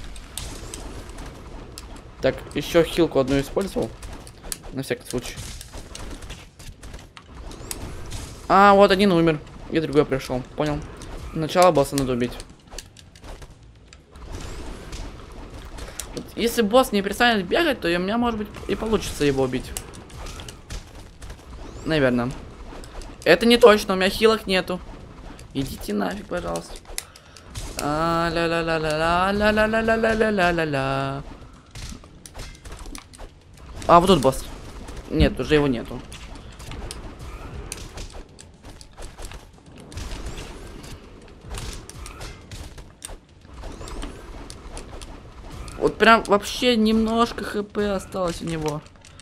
Так, еще хилку одну использовал. На всякий случай. А, вот один умер. И другой пришел. Понял. Начало босса надо убить. Вот, если босс не перестанет бегать, то у меня, может быть, и получится его убить. Наверное. Это не точно, у меня хилок нету. Идите нафиг, пожалуйста. Ла-ла-ла-ла-ла-ла-ла-ла-ла-ла-ла-ла-ла. А, вот тут босс. Нет, уже его нету. Вот прям вообще немножко хп осталось у него.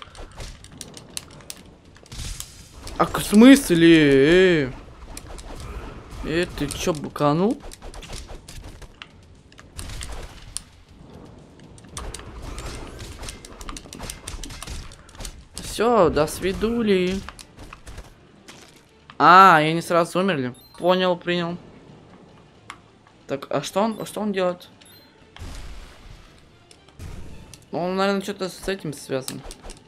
А в смысле? Ты чё, буканул? Все, до свидули. А, и они сразу умерли. Понял, принял. Так, а что он делает? Он, наверное, что-то с этим связан.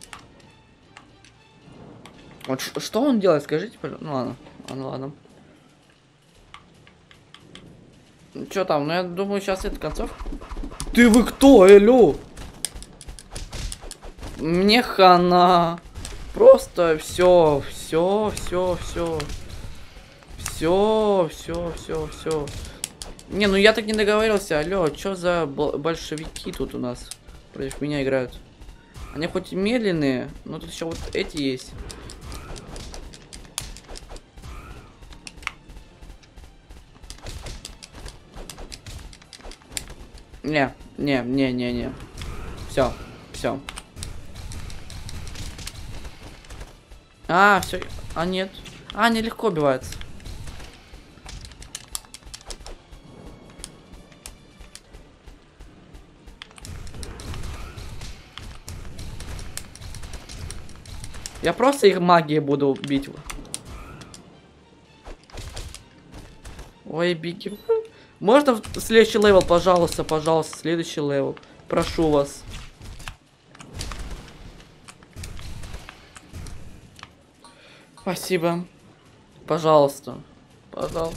Вот что он делает, скажите, пожалуйста. Ну ладно, ладно. Что там? Ну я думаю, сейчас это концовка. Вы кто, Элю? Мне хана. Просто все. Не, ну я так не договорился. Алло, что за большевики тут у нас против меня играют? Они хоть и медленные, но тут еще вот эти есть. Не. Все. А, все. А, нет. А, они легко убиваются. Я просто их магией буду бить. Ой, беги. Можно в следующий левел, пожалуйста, следующий левел. Прошу вас. Спасибо. Пожалуйста. Пожалуйста.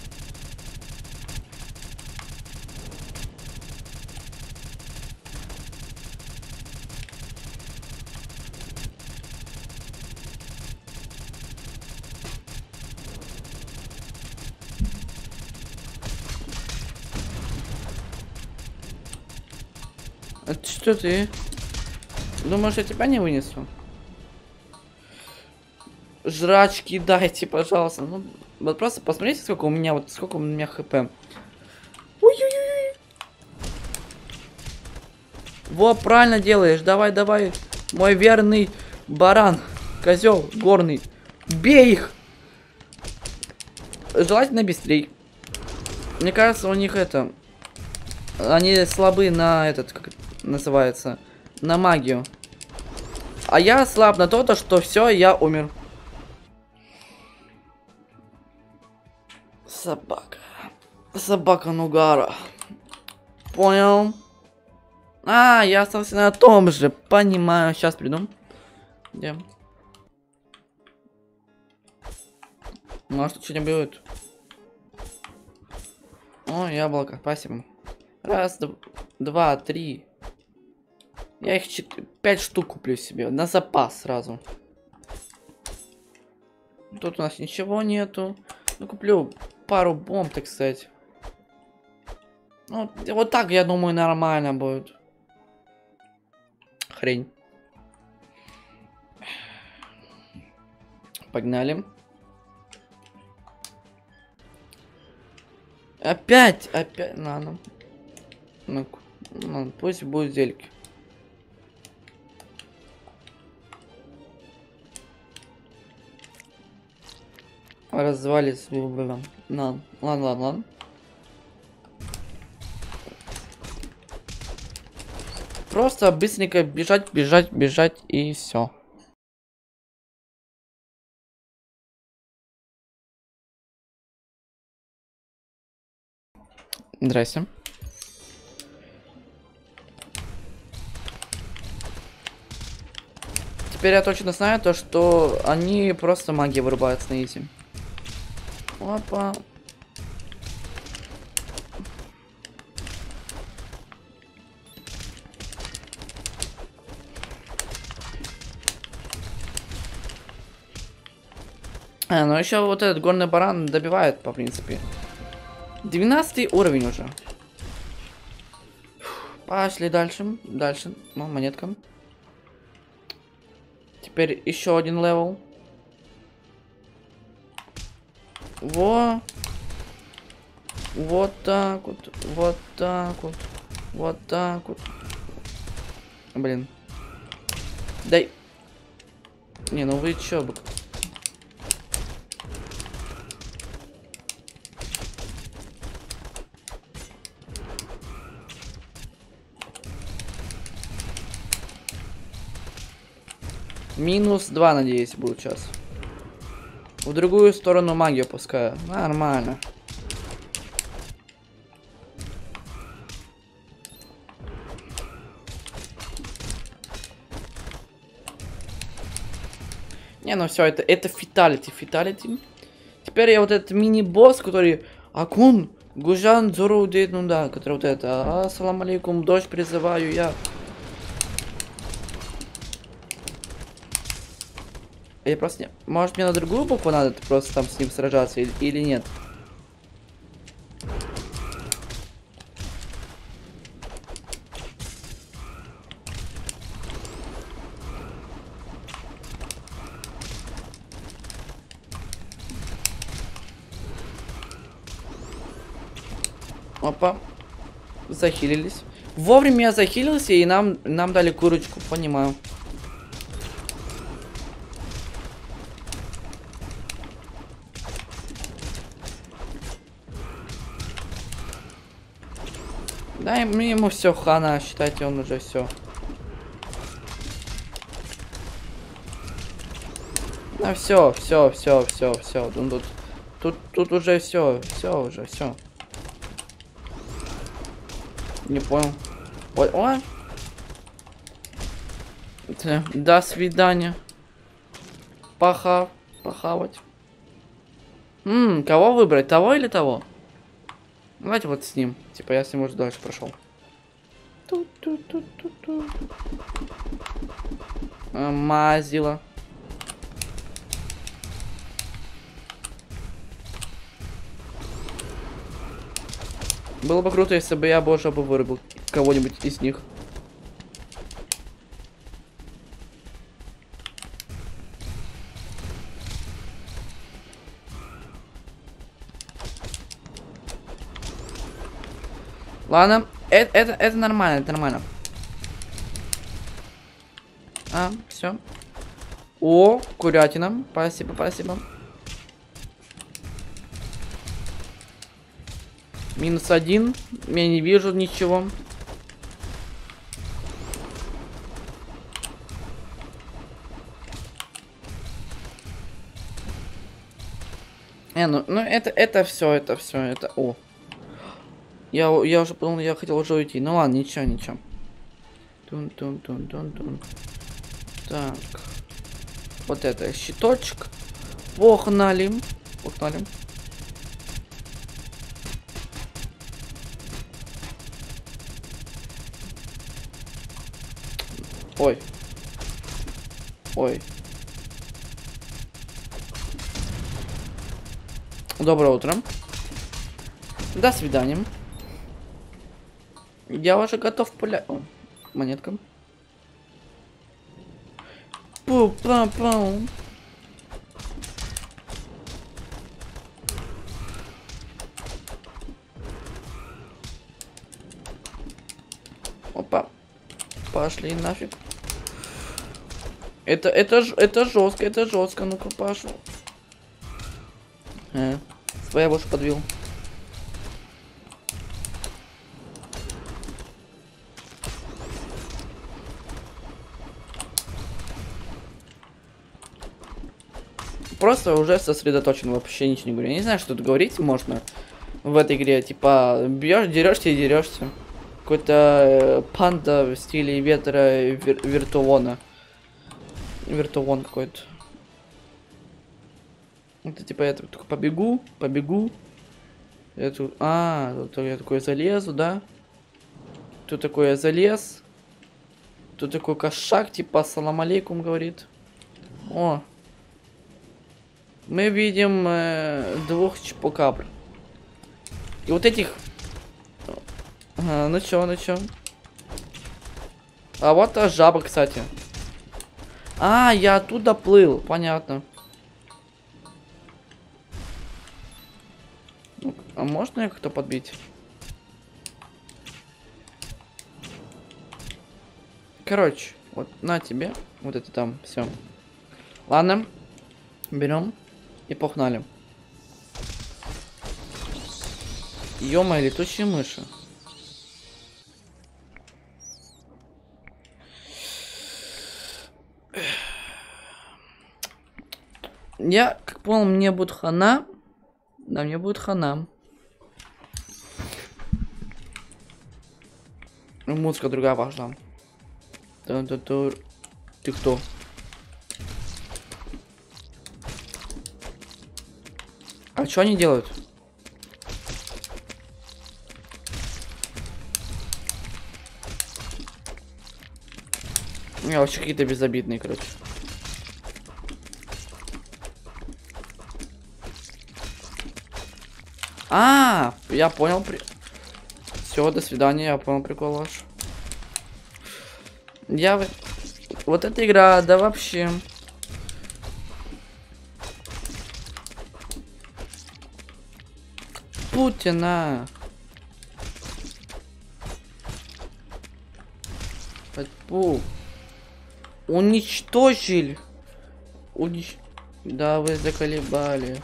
Это что ты? Думаешь, я тебя не вынесу? Жрачки дайте, пожалуйста. Ну, вот просто посмотрите, сколько у меня хп. Ой-ой-ой. Во, правильно делаешь. Давай, давай. Мой верный баран. Козел горный. Бей их. Желательно быстрей. Мне кажется, у них это... Они слабы на этот, как это называется, на магию. А я слаб на то, что все, я умер. Собака. Собака Нугара. Понял. А, я остался на том же. Понимаю. Сейчас приду. Где? Может, что-нибудь будет. О, яблоко. Спасибо. Раз, два, три. Я их 5 штук куплю себе. На запас сразу. Тут у нас ничего нету. Ну, куплю пару бомб, так сказать. Ну, вот так, я думаю, нормально будет. Хрень. Погнали. Опять. Ладно. Ну, пусть будет зельки. Развались. Ладно. Просто быстренько бежать и все. Здрасте. Теперь я точно знаю то, что они просто магией вырубаются на изи. Опа. Ну еще вот этот горный баран добивает, по принципе. 12 уровень уже. Пошли дальше. Ну, монетка. Теперь еще один левел. Вот так вот. Блин. Дай. Не, ну вы чё, бык? -2, надеюсь, будет сейчас. В другую сторону магию пускаю. Нормально. Не, ну все, это фиталити. Теперь я вот этот мини-босс, который... Акун, Гужан, Зору, ну да, который вот это... Ассаламу алейкум, дождь призываю я. Я просто не... Может, мне на другую букву надо просто там с ним сражаться или нет? Опа. Захилились. Вовремя я захилился, и нам дали курочку, понимаю. Да, ему все хана, считайте, он уже все. Да, все. Тут уже все уже. Не понял. Ой, ой. До свидания. Похавать. Кого выбрать? Того или того? Давайте вот с ним. Типа я с ним уже дальше прошел. Мазила. Было бы круто, если бы я боже бы вырубил кого-нибудь из них. Ладно, это нормально, это нормально. А, все. О, курятина. Спасибо, спасибо. -1. Я не вижу ничего. Ну это все, это. О. Я уже подумал, я хотел уже уйти. Ну ладно, ничего, ничего. Тун. Так. Вот это щиточек. Погнали. Погнали. Ой. Ой. Доброе утро. До свидания. Я уже готов пулять. О, монетка. Пу-па-пау. Опа. Пошли нафиг. Это жестко. Ну-ка, пошел. Своя больше подвел. Просто уже сосредоточен, вообще ничего не говорю. Я не знаю, что тут говорить можно в этой игре. Типа, бьешь, дерешься и дерешься. Какой-то панда в стиле ветра виртуона. Виртуон какой-то. Это типа я только побегу. Я тут, тут я такой залезу, да? Тут такой я залез. Тут такой кошак, типа салам алейкум говорит. О. Мы видим 2 чупакабр. И вот этих... Ага, ну чё. А вот та жаба, кстати. Я оттуда плыл, понятно. А можно я как-то подбить? Короче, вот на тебе. Вот это там, все. Ладно. Берем и погнали. Ё-моё, летучие мыши. Я, как понял, мне будет хана. Да, мне будет хана. Музыка другая важна. Ты кто? А что они делают? Вообще какие-то безобидные, короче. Я понял. Все, до свидания, я понял прикол ваш. Вот эта игра, да вообще. Путина. Уничтожили. Да, вы заколебали.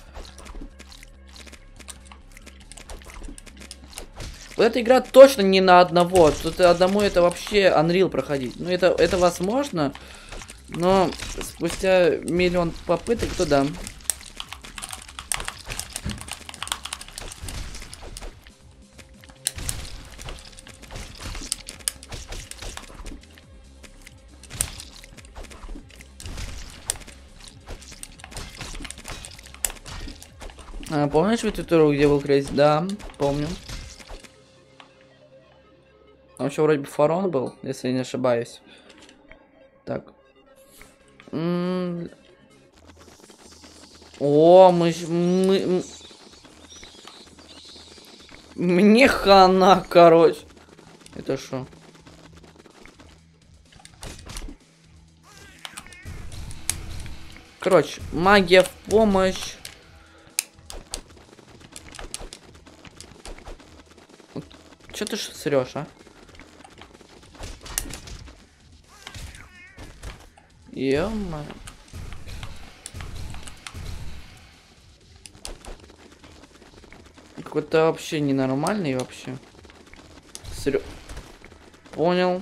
Вот эта игра точно не на одного. Тут одному это вообще Unreal проходить. Ну, это возможно. Но спустя миллион попыток, то да. Помнишь Витутуру, где был Крейзи? Да, помню. Там еще вроде бы Фарон был, если я не ошибаюсь. Так. О, Мне хана, короче. Это что? Короче, магия в помощь. Чё ты срёшь, а? Ё-моё. Какой-то вообще ненормальный вообще. Понял.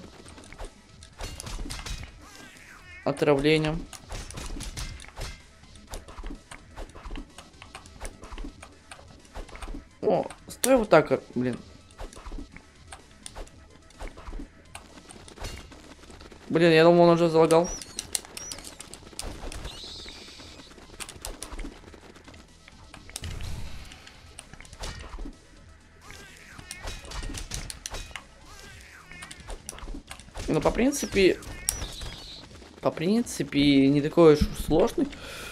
Отравление. О, стой вот так, блин. Блин, я думал, он уже залагал. Ну, по принципе, не такой уж сложный.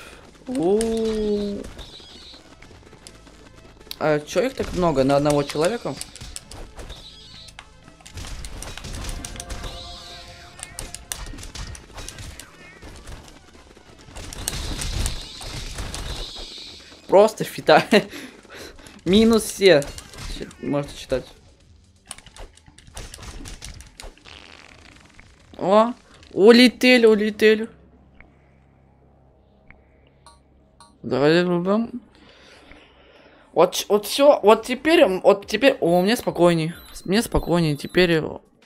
А чё их так много на одного человека? Просто фита. Минус все. Можете читать. О, улетели. Давай рубим. Вот все, вот теперь, о, мне спокойней. Мне спокойней, теперь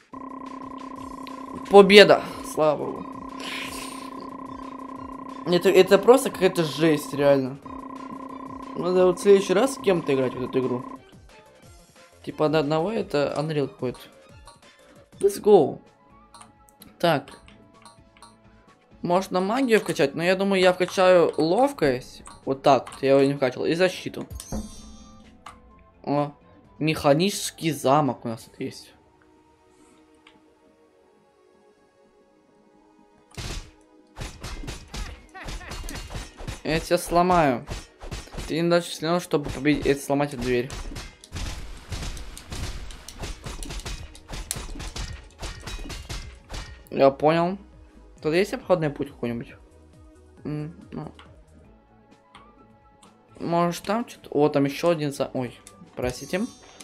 победа, слава богу. Это просто какая-то жесть, реально. Надо вот в следующий раз с кем-то играть в эту игру. Типа до одного это Unreal какой-то. Let's go. Так. Можно магию вкачать, но я думаю, я вкачаю ловкость. Вот так вот, я его не вкачивал. И защиту. О, механический замок у нас тут есть. Я тебя сломаю. Ты не дашь сильно, чтобы победить, сломать эту дверь. Я понял. Тут есть обходный путь какой-нибудь? Ну. Может там что-то... О, там еще один Ой, простите.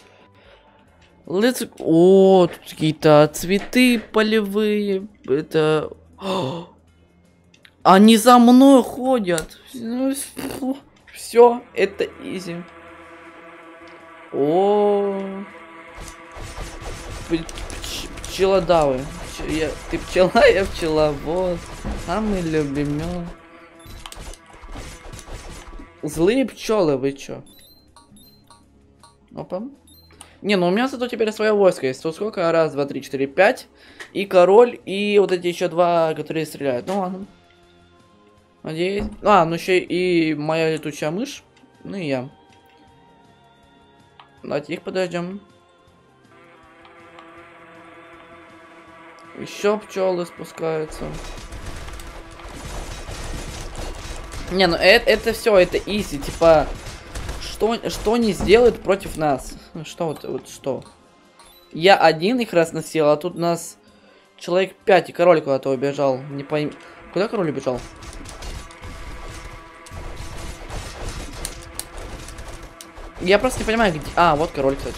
О, тут какие-то цветы полевые. Это... Они за мной ходят. Все, это изи. О, пчелодавы. Ты пчела, я пчеловод. Самый любимый. Злые пчелы, вы чё? Опа. Не, ну у меня зато теперь свое войско есть. Тут сколько? Раз, два, три, четыре, пять. И король, и вот эти еще два, которые стреляют. Ну ладно. Надеюсь. А, ну еще и моя летучая мышь. Ну и я. Давайте их подождем. Еще пчелы спускаются. Не, ну это все, это изи. Типа, что они сделают против нас? Что вот что? Я один их разносил, а тут нас человек 5, и король куда-то убежал. Не пойми. Куда король убежал? Я просто не понимаю, где... А, вот король, кстати.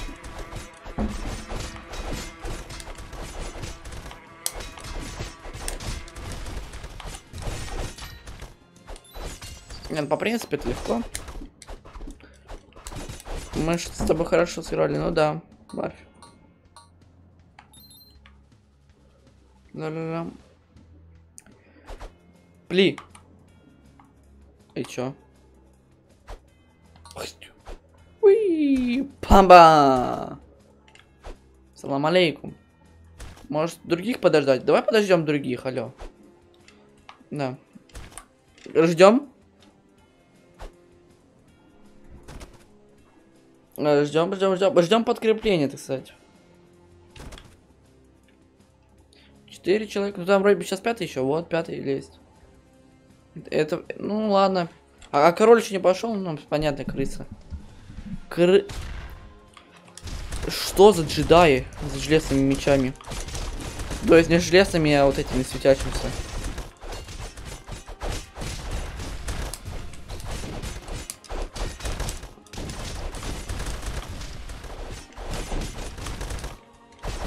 Нет, по принципу это легко. Мы же с тобой хорошо сыграли, ну да, Барфи. Да-да-да. Пли. И чё? Уи, памба. Салам алейкум. Может, других подождать? Давай подождем других, алло. Да. Ждем. Ждем подкрепления, так сказать. 4 человека. Ну там вроде бы сейчас 5 еще. Вот 5 есть. Это. Ну ладно. А король еще не пошел, ну, понятно, крыса. Что за джедаи с железными мечами? То есть не железными, а вот этими светящимися.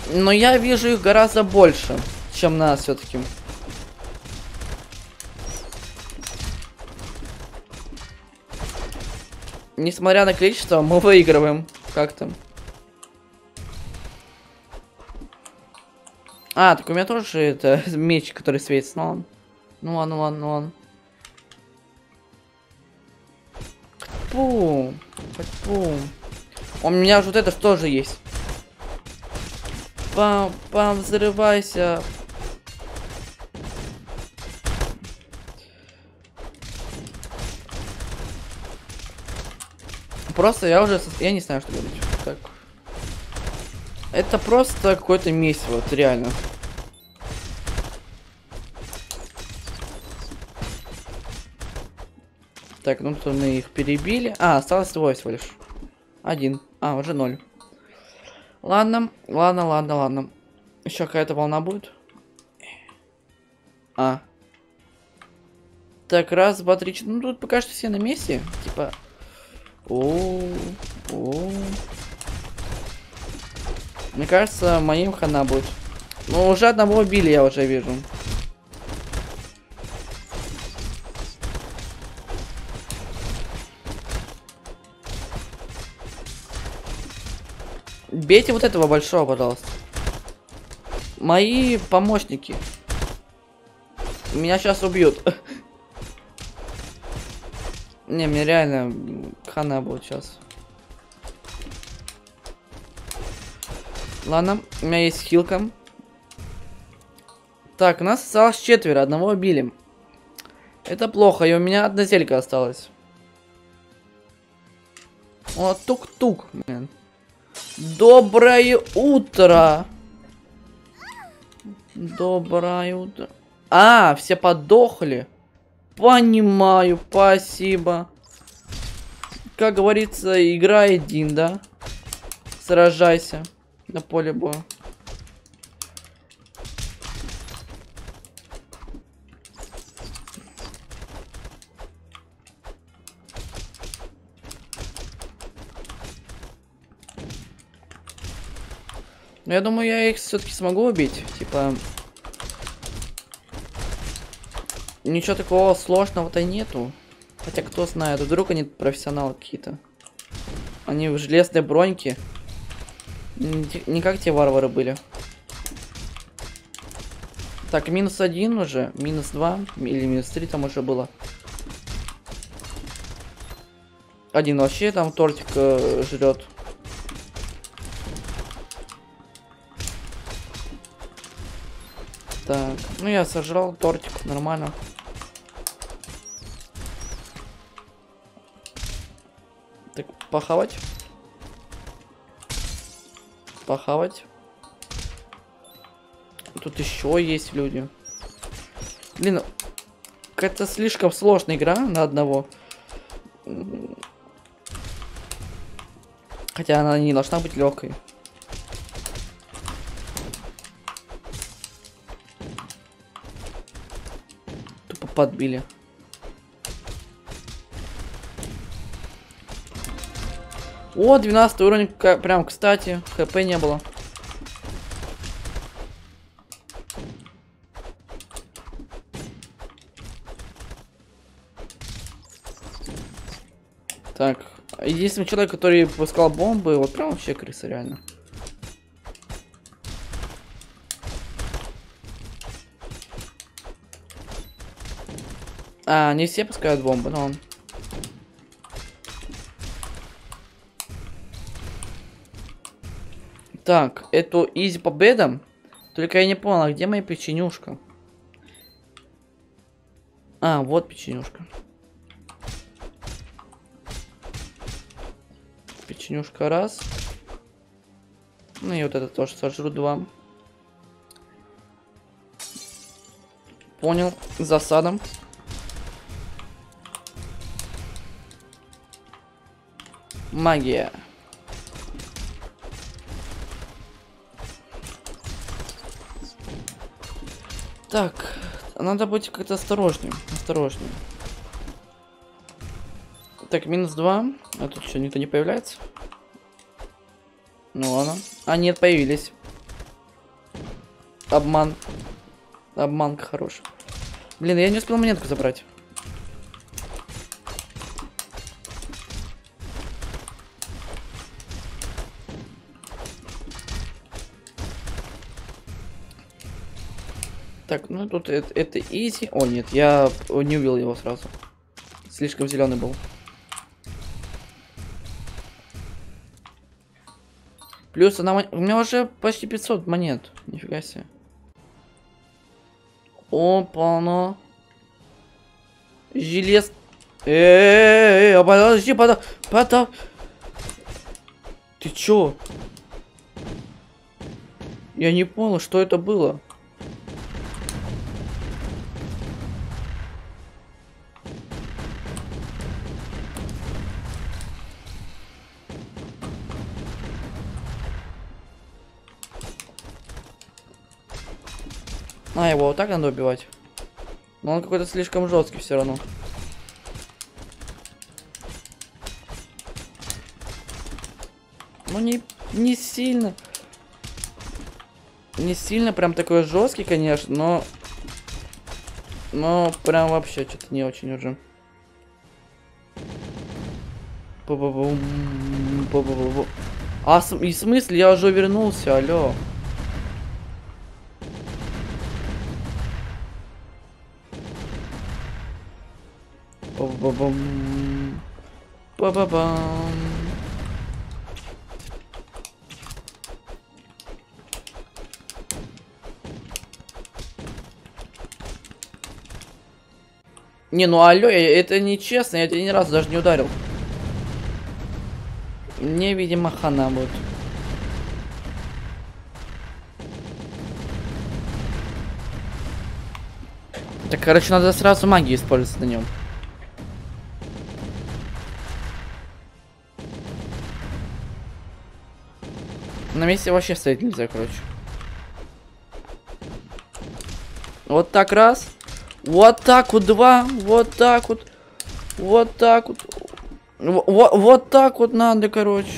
Но я вижу их гораздо больше, чем нас все-таки. Несмотря на количество, мы выигрываем. Как там? А, так у меня тоже это меч, который светится. Ну ладно. Ну ладно, ладно, ну ладно. Пум. Пум. У меня же вот это тоже есть. Пам, пам, взрывайся. Просто я уже... Я не знаю, что говорить. Так. Это просто какое-то месиво, вот реально. Так, ну то мы их перебили. А, осталось двое всего лишь. Один. А, уже 0. Ладно, ладно, ладно, ладно. Еще какая-то волна будет. А. Так, раз, два, три, четыре. Ну тут пока что все на месте. Типа. О. Мне кажется, моим хана будет. Ну, уже одного убили, я уже вижу. Бейте вот этого большого, пожалуйста. Мои помощники. Меня сейчас убьют. Не, мне реально хана будет сейчас. Ладно, у меня есть хилка. Так, у нас осталось 4, одного убили. Это плохо, и у меня одна зелька осталась. О, тук-тук, блин. Доброе утро. Доброе утро. А, все подохли. Понимаю, спасибо. Как говорится, игра один, да? Сражайся на поле боя. Но я думаю, я их все-таки смогу убить. Типа... Ничего такого сложного-то нету. Хотя кто знает, вдруг они профессионалы какие-то. Они в железной броньке. Не как те варвары были. Так, -1 уже, -2 или -3 там уже было. Один вообще там тортик жрет. Так, ну я сожрал тортик, нормально. Так, похавать. Похавать. Тут еще есть люди. Блин, какая-то слишком сложная игра на одного. Хотя она не должна быть легкой. Тупо подбили. О, 12 уровень, прям кстати, хп не было. Так, единственный человек, который пускал бомбы, вот прям вообще крыса, реально. А, не все пускают бомбы, но он. Так, это изи победа. Только я не понял, а где моя печенюшка? А, вот печенюшка. Печенюшка раз. Ну и вот это тоже сожру 2. Понял. Засадом. Магия. Так, надо быть как-то осторожнее. Осторожнее. Так, -2. А тут что, никто не появляется? Ну ладно. А, нет, появились. Обман. Обманка хорошая. Блин, я не успел монетку забрать. Так, ну тут это изи. О, нет, я не увидел его сразу. Слишком зеленый был. Плюс она... У меня уже почти 500 монет. Нифига себе. Опа-на. Желез. Подожди, Ты чё? Я не понял, что это было. А, его вот так надо убивать. Но он какой-то слишком жесткий все равно. Ну не сильно. Не сильно прям такой жесткий, конечно, но прям вообще что-то не очень уже. А и в смысле, я уже вернулся, алло. Ба-ба-бам. Ба-ба-бам. Не, ну алло, это нечестно, я тебя ни разу даже не ударил. Мне, видимо, хана будет. Так, короче, надо сразу магию использовать на нем. На месте вообще стоять нельзя, короче. Вот так раз. Вот так вот два. Вот так вот. Вот так вот. Вот так вот надо, короче.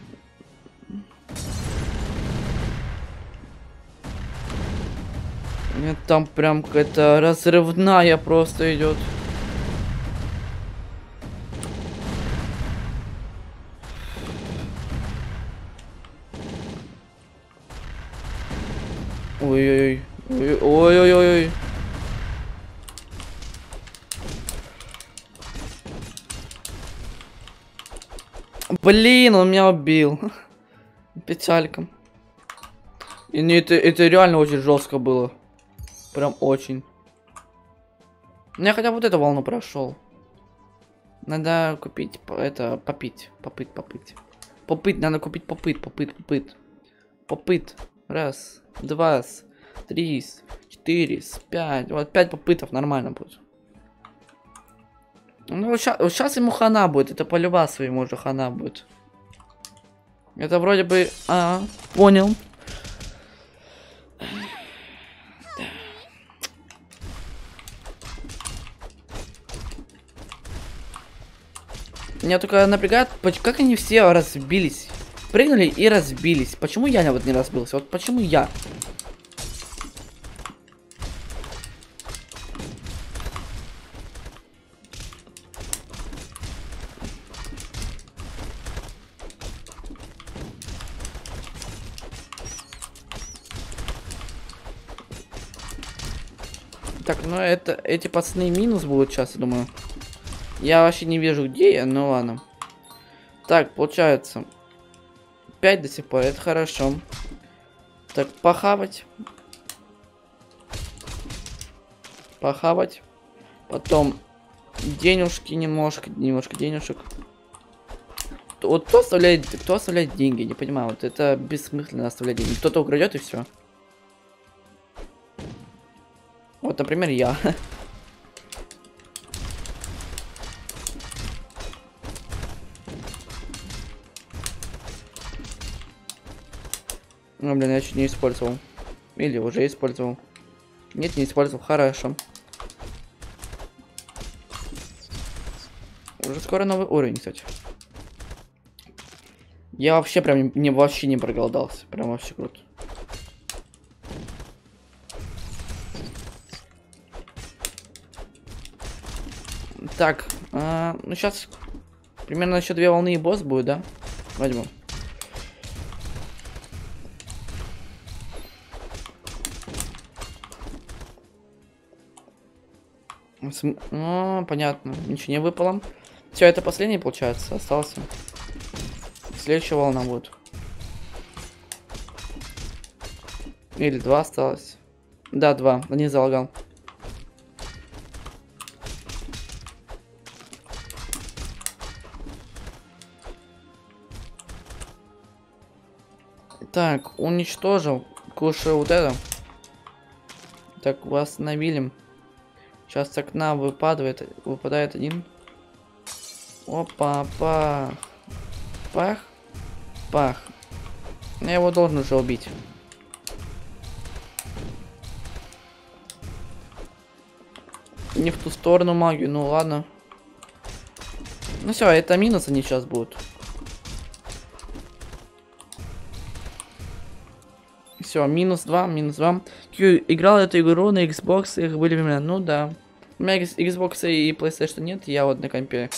Нет, там прям какая-то разрывная просто идет. Ой-ой-ой. Ой-ой-ой. Блин, он меня убил. Печалька. И не, это реально очень жестко было. Прям очень. Я хотя бы вот эту волну прошел. Надо купить это попить. Попыть, надо купить попыт. Раз, два, три, 4, 5. Вот 5 попытов нормально будет. Ну, сейчас ему хана будет. Это по-любасу ему уже хана будет. Это вроде бы... понял. Меня только напрягает, как они все разбились. Прыгнули и разбились. Почему я вот не разбился? Вот почему я? Так, ну эти пацаны минус будут сейчас, я думаю. Я вообще не вижу, где я, ну ладно. Так, получается. 5 до сих пор, это хорошо. Так, похавать. Похавать. Потом денежки немножко денежек. Вот кто оставляет деньги, не понимаю. Вот это бессмысленно оставлять деньги. Кто-то украдет и все. Вот, например, я. Ну, блин, я чуть не использовал. Или уже использовал. Нет, не использовал. Хорошо. Уже скоро новый уровень, кстати. Я вообще прям вообще не проголодался. Прям вообще круто. Так, ну сейчас примерно еще 2 волны и босс будет, да? Возьму. Понятно. Ничего не выпало. Все, это последний, получается, остался. Следующая волна будет. Или 2 осталось. Да, 2. Не залагал. Так, уничтожил. Кушаю вот это. Так, восстановили. Сейчас с окна выпадает один. Опа, пах. Пах. Пах. Я его должен уже убить. Не в ту сторону магию, ну ладно. Ну все, это минус они сейчас будут. Все, минус 2, минус 2. Играл эту игру на Xbox, их были времена. Ну да. У меня Xbox и PlayStation нет, я вот на компе.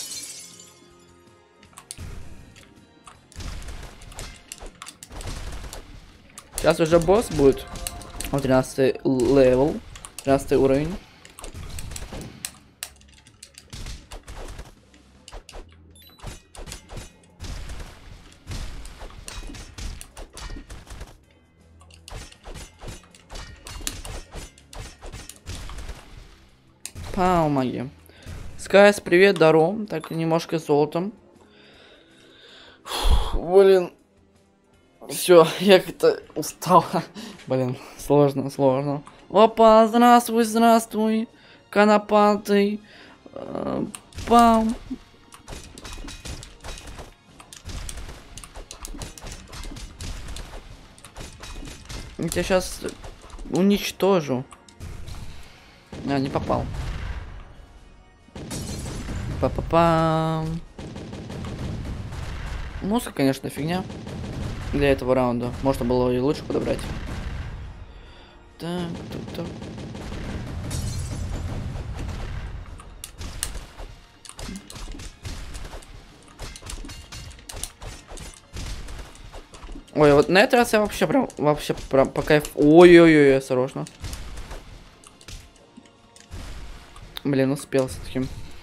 Сейчас уже босс будет. Вот 13 левел. 13 уровень. Пау, магия. Скайс, привет, здорово. Так, немножко золотом. Блин. Все, я как-то устал. Блин, сложно, сложно. Опа, здравствуй, здравствуй. Конопатый. Пам. Я тебя сейчас уничтожу. Не попал. Па-па-пам. Музыка, конечно, фигня. Для этого раунда. Можно было и лучше подобрать. Так, так. Ой, вот на этот раз я вообще прям по кайфу. Ой-ой-ой, осторожно. Блин, успел с таким.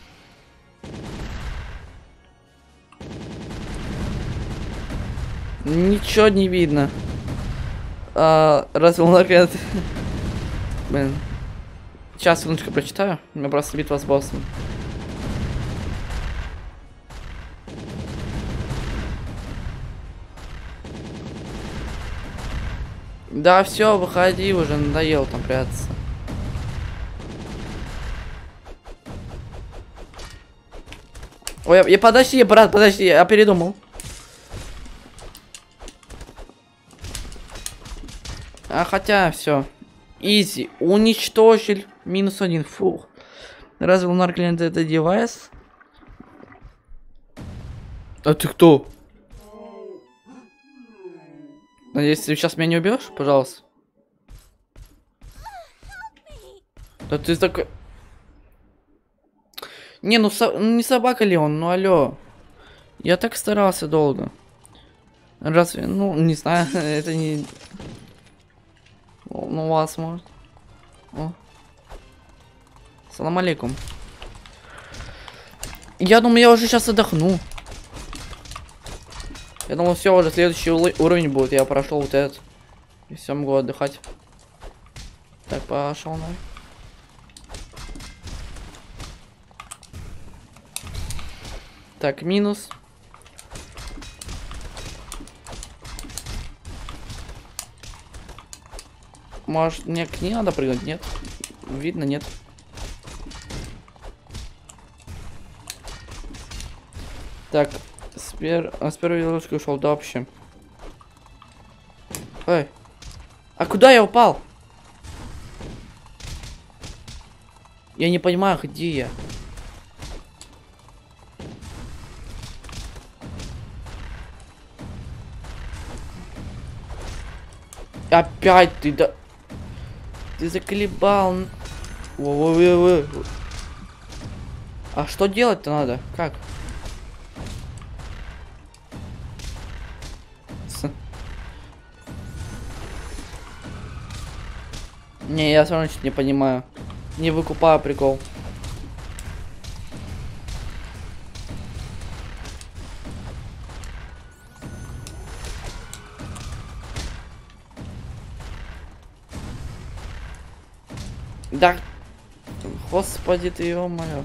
Ничего не видно. Разве он наконец... Блин. Сейчас, секундочку, прочитаю. У меня просто битва с боссом. Да, все, выходи уже, надоел там прятаться. Ой, подожди, брат, подожди, я передумал. Хотя, все. Изи. Уничтожил. Минус 1. Фух. Разве Лунар клиент это девайс? А ты кто? Надеюсь, ты сейчас меня не убьешь, пожалуйста. Да ты такой... Не, ну не собака ли он, ну алло. Я так старался долго. Разве, ну, не знаю, это не... Ну, вас может. О. Салам алейкум. Я думаю, я уже сейчас отдохну. Я думал, все, уже следующий уровень будет. Я прошел вот этот. И все, могу отдыхать. Так, пошел на. Так, минус. Может, мне к ней надо прыгнуть? Нет. Видно, нет. Так, с первой веревочки ушел, да, вообще. Эй. А куда я упал? Я не понимаю, где я. Опять ты, да... Ты заколебал. А что делать-то надо? Как? Не, я все равно что-то не понимаю. Не выкупаю прикол. Да. Господи ты, ё-моё.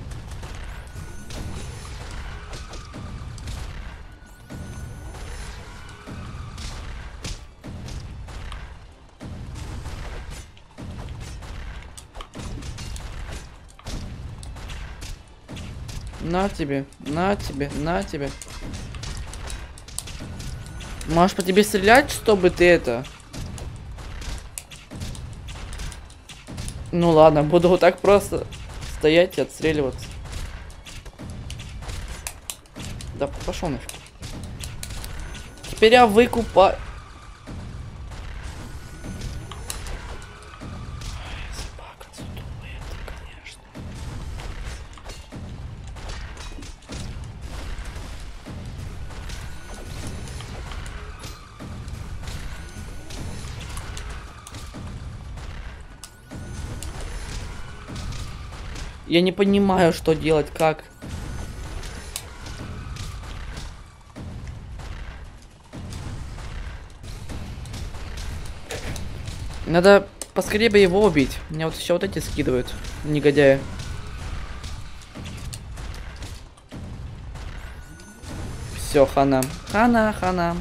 На тебе, на тебе, на тебе. Можешь по тебе стрелять, чтобы ты это... Ну ладно, буду вот так просто стоять и отстреливаться. Да пошел нафиг. Теперь я выкупаю. Собака сутулая, это, конечно. Я не понимаю, что делать, как. Надо поскорее бы его убить. Меня вот еще вот эти скидывают, негодяи. Все, хана. Хана, хана.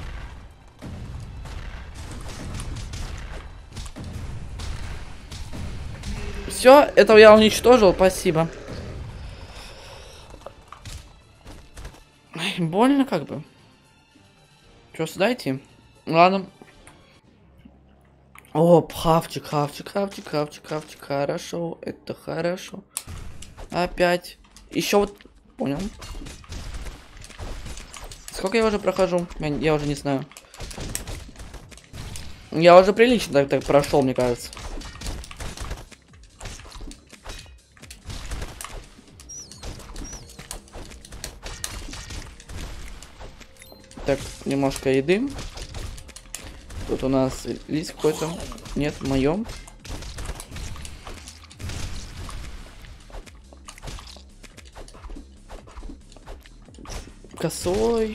Все, этого я уничтожил, спасибо. Ай, больно как бы. Что, сюда идти? Ладно. О, хавчик, хавчик, хавчик, хавчик, хавчик. Хорошо, это хорошо. Опять. Еще вот... Понял. Сколько я уже прохожу? Я уже не знаю. Я уже прилично так прошел, мне кажется. Так, немножко еды. Тут у нас лист какой-то. Нет, в моем. Косой.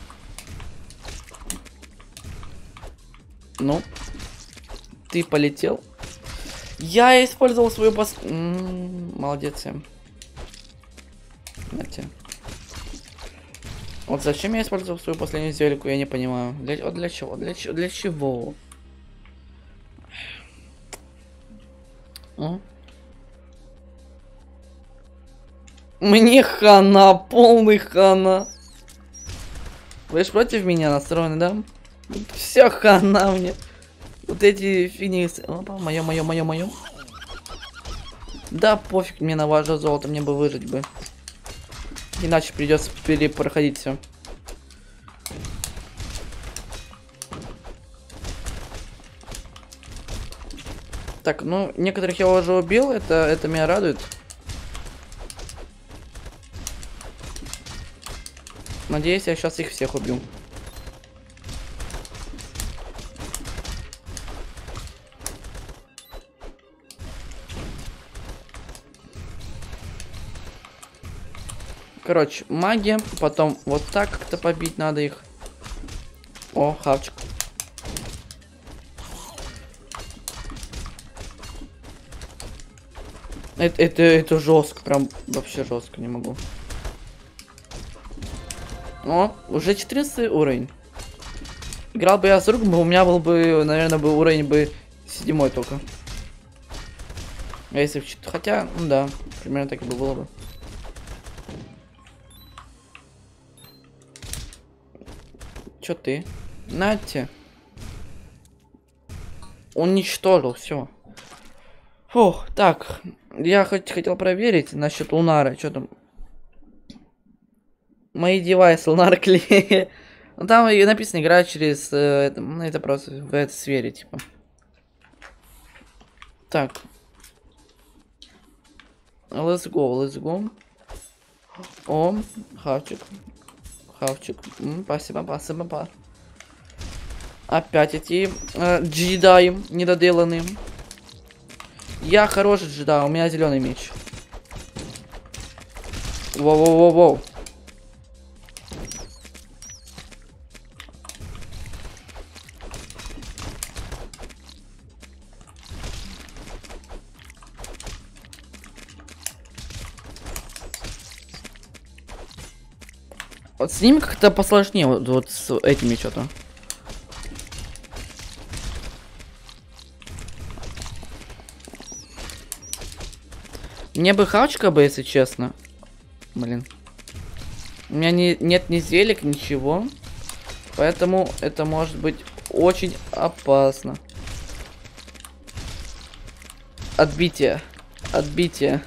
Ну. Ты полетел. Я использовал свою молодец я. Знаете. Вот зачем я использовал свою последнюю зельку, я не понимаю. Для чего? Для чего? Мне хана, полный хана. Вы же против меня настроены, да? Все хана мне. Вот эти фигни. Опа, мое. Да пофиг мне на ваше золото, мне бы выжить бы. Иначе придется перепроходить все. Так, ну, некоторых я уже убил, это меня радует. Надеюсь, я сейчас их всех убью. Короче, магия, потом вот так как-то побить надо их. О, хавчик. Это жестко, прям вообще жестко, не могу. О, уже 14 уровень. Играл бы я с другом, у меня был бы, наверное, бы уровень бы 7 только. А если хотя, ну да, примерно так и было бы. Чё ты? Нате. Уничтожил, все. Фух, так. Я хотел проверить насчет Лунара. Что там? Мои девайсы Лунар клея. Ну там и написано играть через... ну это просто в этой сфере, типа. Так. Let's go. О, хавчик. Хавчик. Спасибо, спасибо. Опять эти джедаи недоделанные. Я хороший джедай, у меня зеленый меч. Воу-воу-воу-воу. Вот с ними как-то посложнее, вот с этими что-то. Мне бы хавчика бы, если честно. Блин. У меня нет ни зелек, ничего. Поэтому это может быть очень опасно. Отбитие. Отбитие.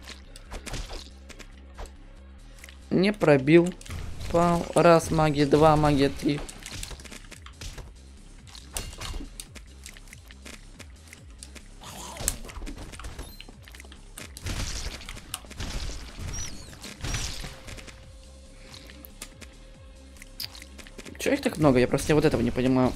Не пробил. Раз, магия, два, магия, три. Чё их так много? Я просто вот этого не понимаю.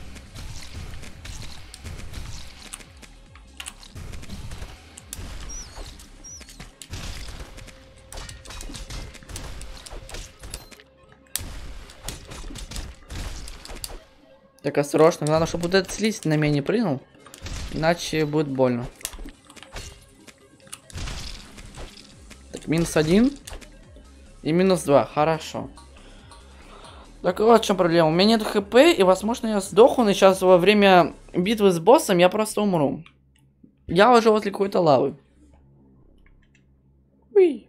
Так, осторожно. Главное, чтобы вот этот слизь на меня не прыгнул. Иначе будет больно. Так, -1 и -2. Хорошо. Так вот в чем проблема. У меня нет хп, и возможно я сдохну, и сейчас во время битвы с боссом я просто умру. Я уже возле какой-то лавы. Уи.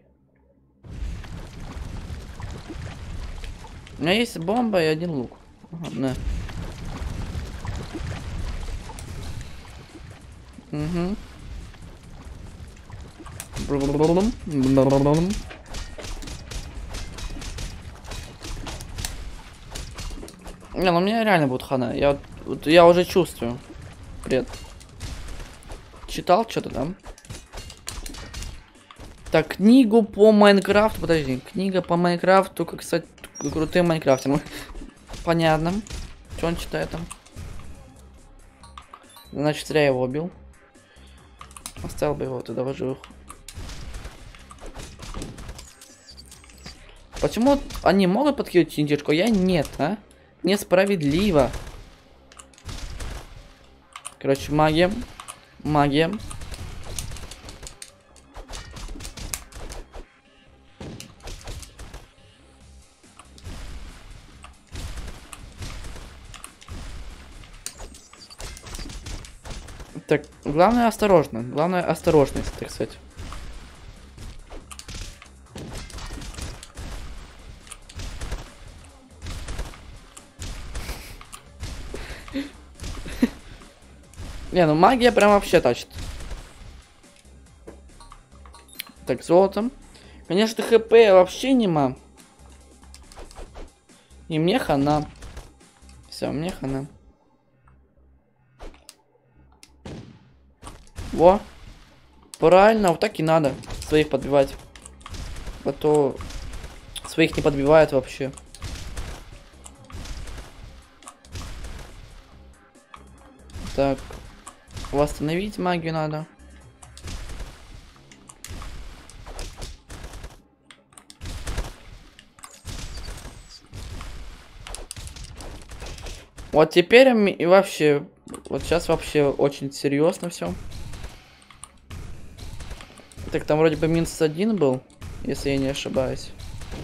У меня есть бомба и один лук. Ага, на. Угу. Не, ну у меня реально будет хана. Я уже чувствую. Привет. Читал что-то там? Так, книгу по Майнкрафту. Подожди. Книга по Майнкрафту, как стать крутым майнкрафтером. Понятно. Что он читает там? Значит, зря я его убил. Оставил бы его туда в живых. Почему они могут подкинуть индюшку, а я нет, а? Несправедливо. Короче, магия. Магия. Так, главное осторожно. Главное осторожность, так сказать. Не, ну магия прям вообще тащит. Так, золотом. Конечно, хп вообще нема. И мне хана. Все, мне хана. Во. Правильно, вот так и надо. Своих подбивать. А то своих не подбивают вообще. Так. Восстановить магию надо. Вот теперь и вообще, вот сейчас вообще очень серьезно все. Так, там вроде бы -1 был, если я не ошибаюсь.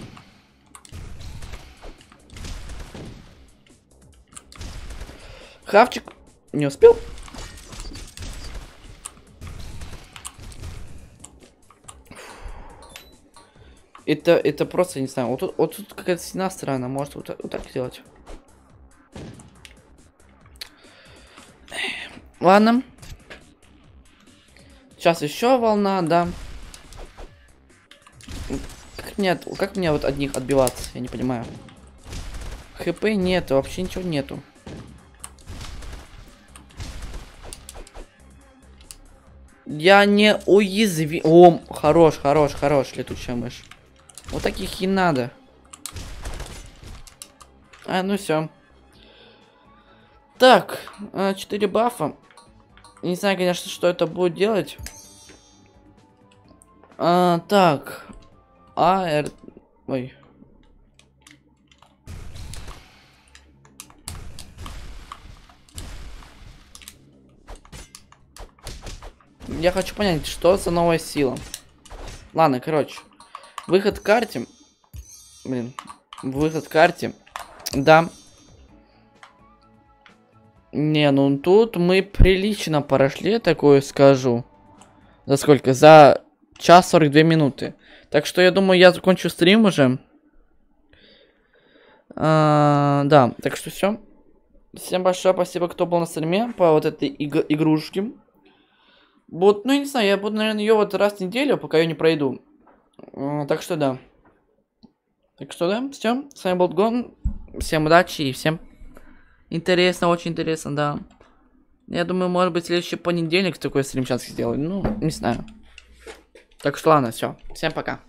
Хавчик не успел. Это просто, не знаю, вот тут какая-то стена странная, может вот так сделать. Ладно. Сейчас еще волна, да. Как мне вот от них отбиваться, я не понимаю. ХП нету, вообще ничего нету. Я не уязвим. О, хорош, летучая мышь. Вот таких и надо. Ну все. Так, 4 бафа. Не знаю, конечно, что это будет делать. Так. Ой. Я хочу понять, что за новая сила. Ладно, короче. Выход к карте. Блин. Выход к карте. Да. Не, ну тут мы прилично прошли, такое скажу. За сколько? За час 42 минуты. Так что я думаю, я закончу стрим уже. Да, так что все. Всем большое спасибо, кто был на стриме по вот этой игрушке. Вот, ну, я не знаю, я буду, наверное, ее вот раз в неделю, пока ее не пройду. Так что да. Так что да, все. С вами был Гон. Всем удачи и всем интересно, очень интересно, да. Я думаю, может быть, следующий понедельник такой стрим сейчас сделаю. Ну, не знаю. Так что ладно, все. Всем пока.